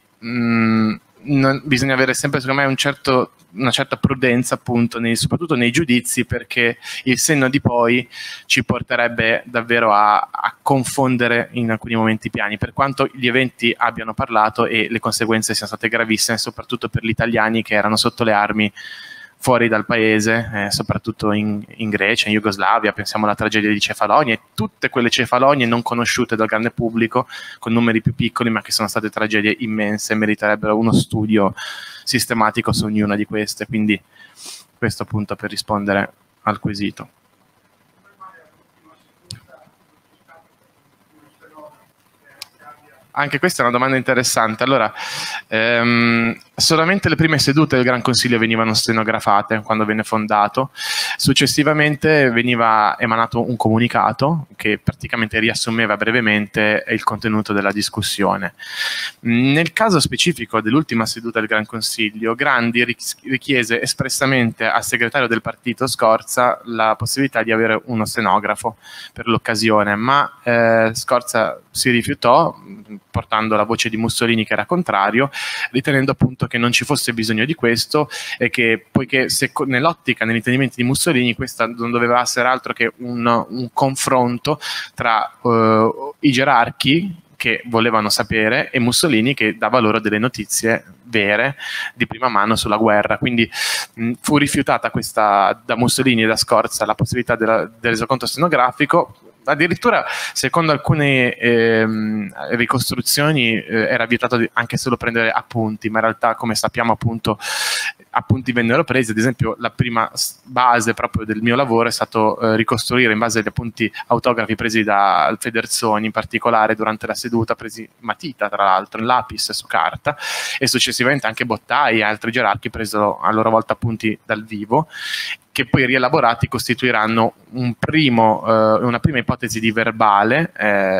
bisogna avere sempre, secondo me, una certa prudenza, appunto, soprattutto nei giudizi, perché il senno di poi ci porterebbe davvero a confondere in alcuni momenti i piani, per quanto gli eventi abbiano parlato e le conseguenze siano state gravissime, soprattutto per gli italiani che erano sotto le armi fuori dal paese, soprattutto in Grecia, in Jugoslavia. Pensiamo alla tragedia di Cefalonia e tutte quelle Cefalonie non conosciute dal grande pubblico, con numeri più piccoli, ma che sono state tragedie immense e meriterebbero uno studio sistematico su ognuna di queste. Quindi questo, appunto, per rispondere al quesito. Anche questa è una domanda interessante. Allora, solamente le prime sedute del Gran Consiglio venivano stenografate quando venne fondato. Successivamente veniva emanato un comunicato che praticamente riassumeva brevemente il contenuto della discussione. Nel caso specifico dell'ultima seduta del Gran Consiglio, Grandi richiese espressamente al segretario del partito Scorza la possibilità di avere uno stenografo per l'occasione, ma Scorza si rifiutò, portando la voce di Mussolini che era contrario, ritenendo appunto che non ci fosse bisogno di questo, e che, poiché nell'ottica, negli intendimenti di Mussolini, questa non doveva essere altro che un confronto tra i gerarchi che volevano sapere e Mussolini che dava loro delle notizie vere di prima mano sulla guerra. Quindi fu rifiutata da Mussolini e da Scorza la possibilità del resoconto stenografico. Addirittura, secondo alcune ricostruzioni, era vietato anche solo prendere appunti, ma in realtà, come sappiamo, appunto, appunti vennero presi. Ad esempio, la prima base proprio del mio lavoro è stato ricostruire, in base agli appunti autografi presi da Federzoni, in particolare durante la seduta, presi matita, tra l'altro, in lapis su carta, e successivamente anche Bottai e altri gerarchi presero a loro volta appunti dal vivo, che poi rielaborati costituiranno una prima ipotesi di verbale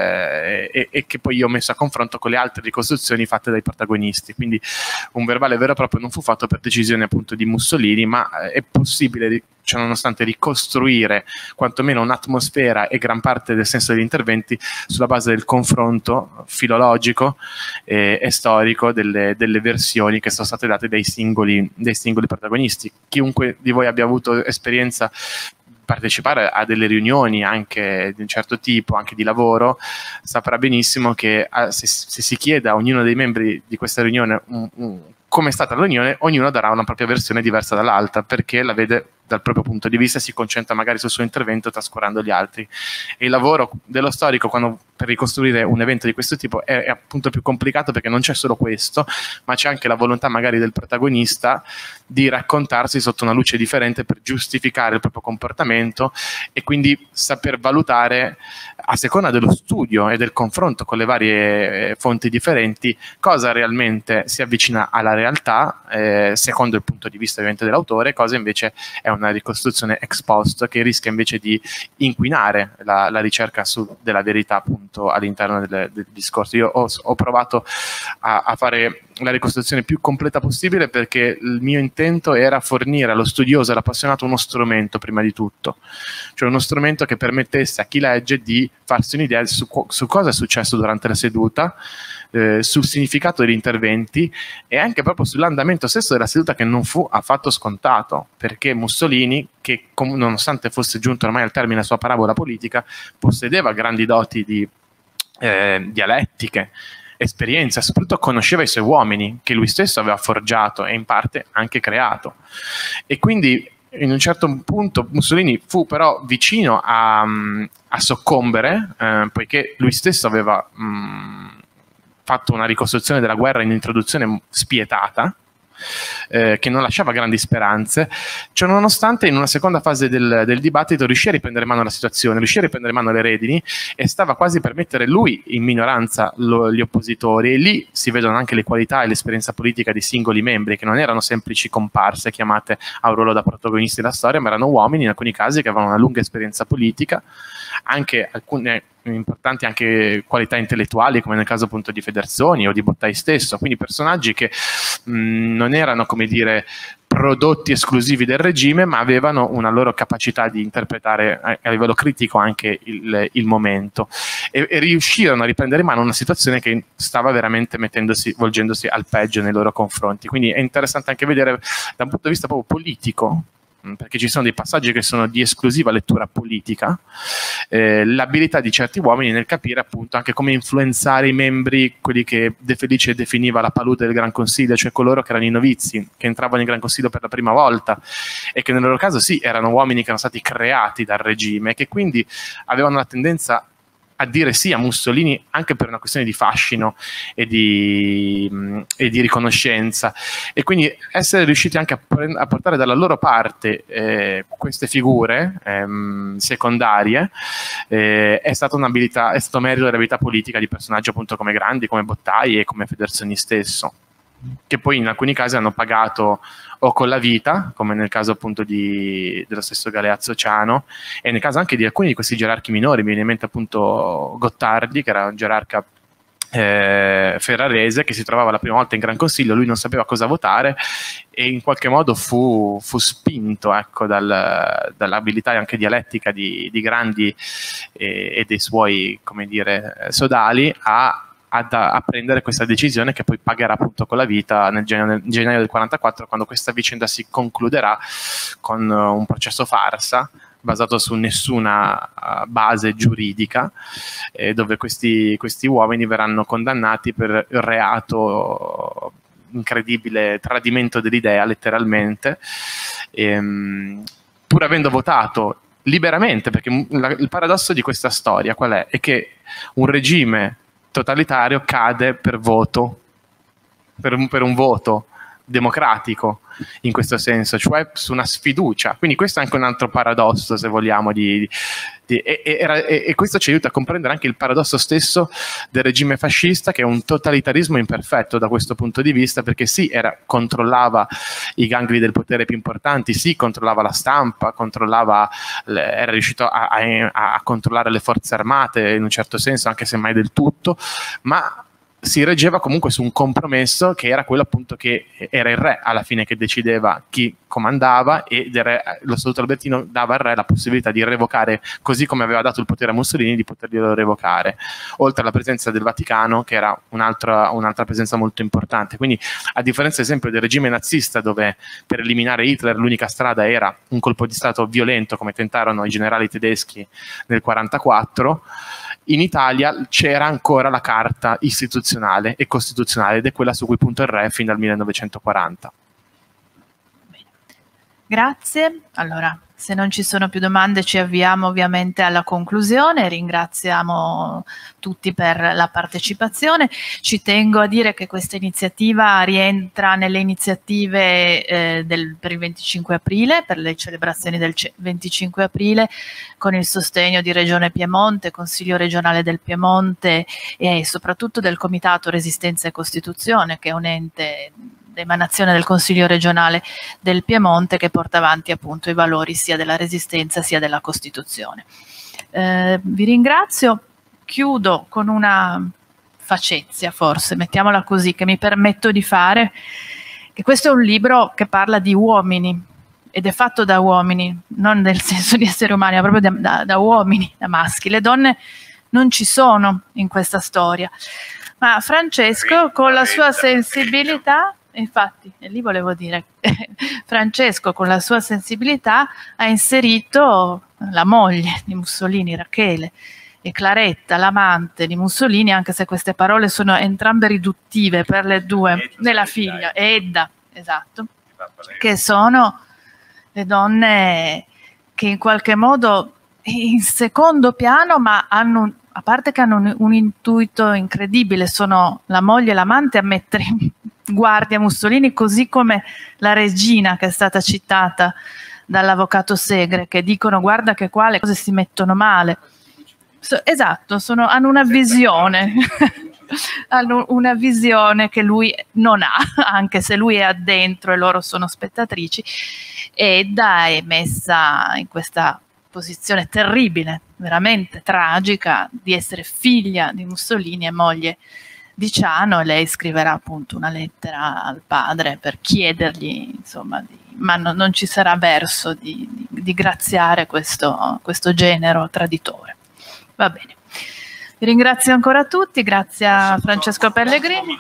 e che poi io ho messo a confronto con le altre ricostruzioni fatte dai protagonisti. Quindi un verbale vero e proprio non fu fatto per decisione, appunto, di Mussolini, ma è possibile, cioè, nonostante, ricostruire quantomeno un'atmosfera e gran parte del senso degli interventi sulla base del confronto filologico e storico delle versioni che sono state date dai singoli protagonisti. Chiunque di voi abbia avuto esperienza, partecipare a delle riunioni anche di un certo tipo, anche di lavoro, saprà benissimo che se si chiede a ognuno dei membri di questa riunione come è stata la riunione, ognuno darà una propria versione diversa dall'altra, perché la vede dal proprio punto di vista e si concentra magari sul suo intervento trascurando gli altri. E il lavoro dello storico, quando per ricostruire un evento di questo tipo è appunto più complicato, perché non c'è solo questo, ma c'è anche la volontà magari del protagonista di raccontarsi sotto una luce differente per giustificare il proprio comportamento, e quindi saper valutare, a seconda dello studio e del confronto con le varie fonti differenti, cosa realmente si avvicina alla realtà, secondo il punto di vista ovviamente dell'autore, cosa invece è una ricostruzione ex post che rischia invece di inquinare la ricerca della verità appunto all'interno del discorso. Io ho provato a fare la ricostruzione più completa possibile, perché il mio intento era fornire allo studioso e all'appassionato uno strumento prima di tutto, cioè uno strumento che permettesse a chi legge di farsi un'idea su cosa è successo durante la seduta, sul significato degli interventi e anche proprio sull'andamento stesso della seduta, che non fu affatto scontato, perché Mussolini, che nonostante fosse giunto ormai al termine della sua parabola politica, possedeva grandi doti di dialettiche, esperienza, soprattutto conosceva i suoi uomini, che lui stesso aveva forgiato e in parte anche creato. E quindi in un certo punto Mussolini fu però vicino a soccombere, poiché lui stesso aveva fatto una ricostruzione della guerra in introduzione spietata, che non lasciava grandi speranze. Cioè, nonostante in una seconda fase del dibattito riuscì a riprendere mano la situazione, riuscì a riprendere mano le redini e stava quasi per mettere lui in minoranza gli oppositori, e lì si vedono anche le qualità e l'esperienza politica dei singoli membri, che non erano semplici comparse chiamate a un ruolo da protagonisti della storia, ma erano uomini in alcuni casi che avevano una lunga esperienza politica, anche alcune importanti anche qualità intellettuali, come nel caso appunto di Federzoni o di Bottai stesso, quindi personaggi che non erano, come dire, prodotti esclusivi del regime, ma avevano una loro capacità di interpretare a livello critico anche il momento, e riuscirono a riprendere in mano una situazione che stava veramente volgendosi al peggio nei loro confronti. Quindi è interessante anche vedere da un punto di vista proprio politico, perché ci sono dei passaggi che sono di esclusiva lettura politica, l'abilità di certi uomini nel capire appunto anche come influenzare i membri, quelli che De Felice definiva la palude del Gran Consiglio, cioè coloro che erano i novizi, che entravano in Gran Consiglio per la prima volta e che nel loro caso sì, erano uomini che erano stati creati dal regime, che quindi avevano la tendenza a dire sì a Mussolini anche per una questione di fascino e di riconoscenza, e quindi essere riusciti anche a portare dalla loro parte queste figure secondarie è stata un'abilità, è stato merito dell'abilità politica di personaggi appunto come Grandi, come Bottai e come Federzoni stesso, che poi in alcuni casi hanno pagato o con la vita, come nel caso appunto dello stesso Galeazzo Ciano, e nel caso anche di alcuni di questi gerarchi minori. Mi viene in mente appunto Gottardi, che era un gerarca ferrarese, che si trovava la prima volta in Gran Consiglio, lui non sapeva cosa votare e in qualche modo fu spinto, ecco, dall'abilità anche dialettica di Grandi e dei suoi, come dire, sodali a prendere questa decisione, che poi pagherà appunto con la vita nel gennaio del 44, quando questa vicenda si concluderà con un processo farsa basato su nessuna base giuridica, dove questi uomini verranno condannati per il reato incredibile, tradimento dell'idea letteralmente, pur avendo votato liberamente, perché il paradosso di questa storia qual è? È che un regime totalitario cade per voto, per un voto democratico in questo senso, cioè su una sfiducia. Quindi questo è anche un altro paradosso, se vogliamo, e questo ci aiuta a comprendere anche il paradosso stesso del regime fascista, che è un totalitarismo imperfetto da questo punto di vista, perché sì, controllava i gangli del potere più importanti, sì, controllava la stampa, era riuscito a controllare le forze armate in un certo senso, anche se mai del tutto, ma si reggeva comunque su un compromesso che era quello appunto che era il re alla fine che decideva chi comandava, e lo Statuto Albertino dava al re la possibilità di revocare, così come aveva dato il potere a Mussolini di poterglielo revocare, oltre alla presenza del Vaticano, che era un'altra presenza molto importante. Quindi, a differenza ad esempio del regime nazista, dove per eliminare Hitler l'unica strada era un colpo di stato violento, come tentarono i generali tedeschi nel 1944, in Italia c'era ancora la carta istituzionale e costituzionale, ed è quella su cui punta il re fin dal 1940. Grazie. Allora, Se non ci sono più domande ci avviamo ovviamente alla conclusione, ringraziamo tutti per la partecipazione. Ci tengo a dire che questa iniziativa rientra nelle iniziative per il 25 aprile, per le celebrazioni del 25 aprile, con il sostegno di Regione Piemonte, Consiglio regionale del Piemonte e soprattutto del Comitato Resistenza e Costituzione, che è un ente d'emanazione del Consiglio regionale del Piemonte che porta avanti appunto i valori sia della Resistenza sia della Costituzione. Vi ringrazio, chiudo con una facezia forse, mettiamola così, che mi permetto di fare, che questo è un libro che parla di uomini ed è fatto da uomini, non nel senso di esseri umani, ma proprio da uomini, da maschi. Le donne non ci sono in questa storia, ma Francesco con la sua sensibilità, infatti, e lì volevo dire, Francesco con la sua sensibilità ha inserito la moglie di Mussolini, Rachele, e Claretta, l'amante di Mussolini, anche se queste parole sono entrambe riduttive per le due, nella figlia, Edda, esatto, che sono le donne che in qualche modo in secondo piano, ma hanno, a parte che hanno un intuito incredibile, sono la moglie e l'amante a mettere in guardia Mussolini, così come la regina che è stata citata dall'avvocato Segre, che dicono guarda che qua le cose si mettono male. Esatto, hanno una visione, hanno una visione che lui non ha, anche se lui è addentro e loro sono spettatrici. Edda è messa in questa posizione terribile, veramente tragica, di essere figlia di Mussolini e moglie di Ciano, e lei scriverà appunto una lettera al padre per chiedergli, insomma, ma non ci sarà verso di graziare questo genero traditore. Va bene. Vi ringrazio ancora tutti, grazie a Francesco Pellegrini.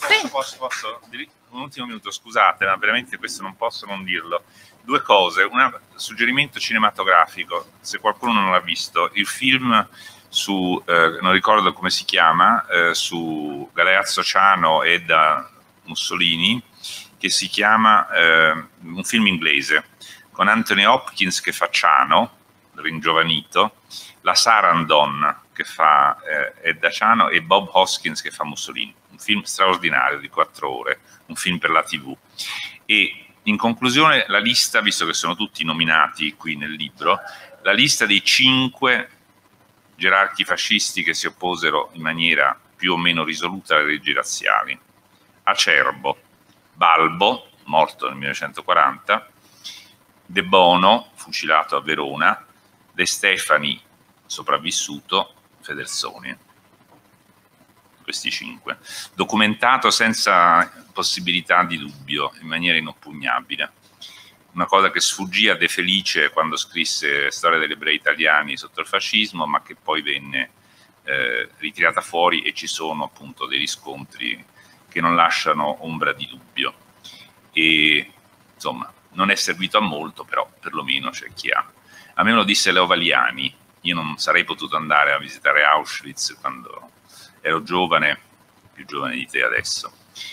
Un ultimo minuto, scusate, ma veramente questo non posso non dirlo. Due cose, un suggerimento cinematografico, se qualcuno non l'ha visto, il film su, non ricordo come si chiama, su Galeazzo Ciano e da Mussolini, che si chiama, un film inglese, con Anthony Hopkins che fa Ciano, ringiovanito, la Sarandon che fa Edda Ciano e Bob Hoskins che fa Mussolini. Un film straordinario di 4 ore, un film per la TV. E in conclusione la lista, visto che sono tutti nominati qui nel libro, la lista dei 5 gerarchi fascisti che si opposero in maniera più o meno risoluta alle leggi razziali. Acerbo, Balbo, morto nel 1940, De Bono, fucilato a Verona, De Stefani, sopravvissuto, Federsoni. Questi 5. Documentato senza possibilità di dubbio, in maniera inoppugnabile. Una cosa che sfuggì a De Felice quando scrisse Storia degli ebrei italiani sotto il fascismo, ma che poi venne ritirata fuori, e ci sono appunto dei riscontri che non lasciano ombra di dubbio. E insomma, non è servito a molto, però perlomeno c'è chi ha. A me lo disse Leo Valiani, io non sarei potuto andare a visitare Auschwitz quando ero giovane, più giovane di te adesso,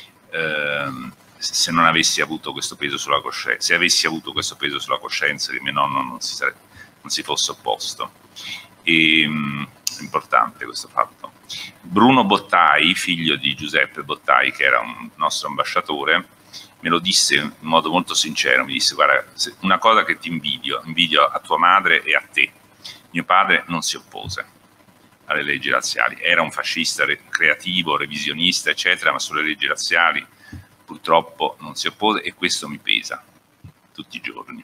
se non avessi avuto questo peso sulla coscienza, se avessi avuto questo peso sulla coscienza che mio nonno non si fosse opposto. E, è importante questo fatto. Bruno Bottai, figlio di Giuseppe Bottai, che era un nostro ambasciatore, me lo disse in modo molto sincero, mi disse guarda, una cosa che ti invidio a tua madre e a te. Mio padre non si oppose alle leggi razziali, era un fascista creativo, revisionista, eccetera, ma sulle leggi razziali purtroppo non si oppose, e questo mi pesa tutti i giorni.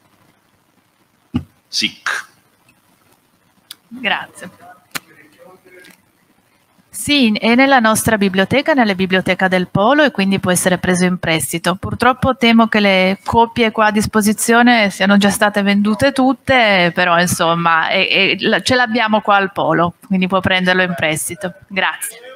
Sic. Grazie. Sì, è nella nostra biblioteca, nella biblioteca del Polo, e quindi può essere preso in prestito. Purtroppo temo che le copie qua a disposizione siano già state vendute tutte, però insomma ce l'abbiamo qua al Polo, quindi può prenderlo in prestito. Grazie.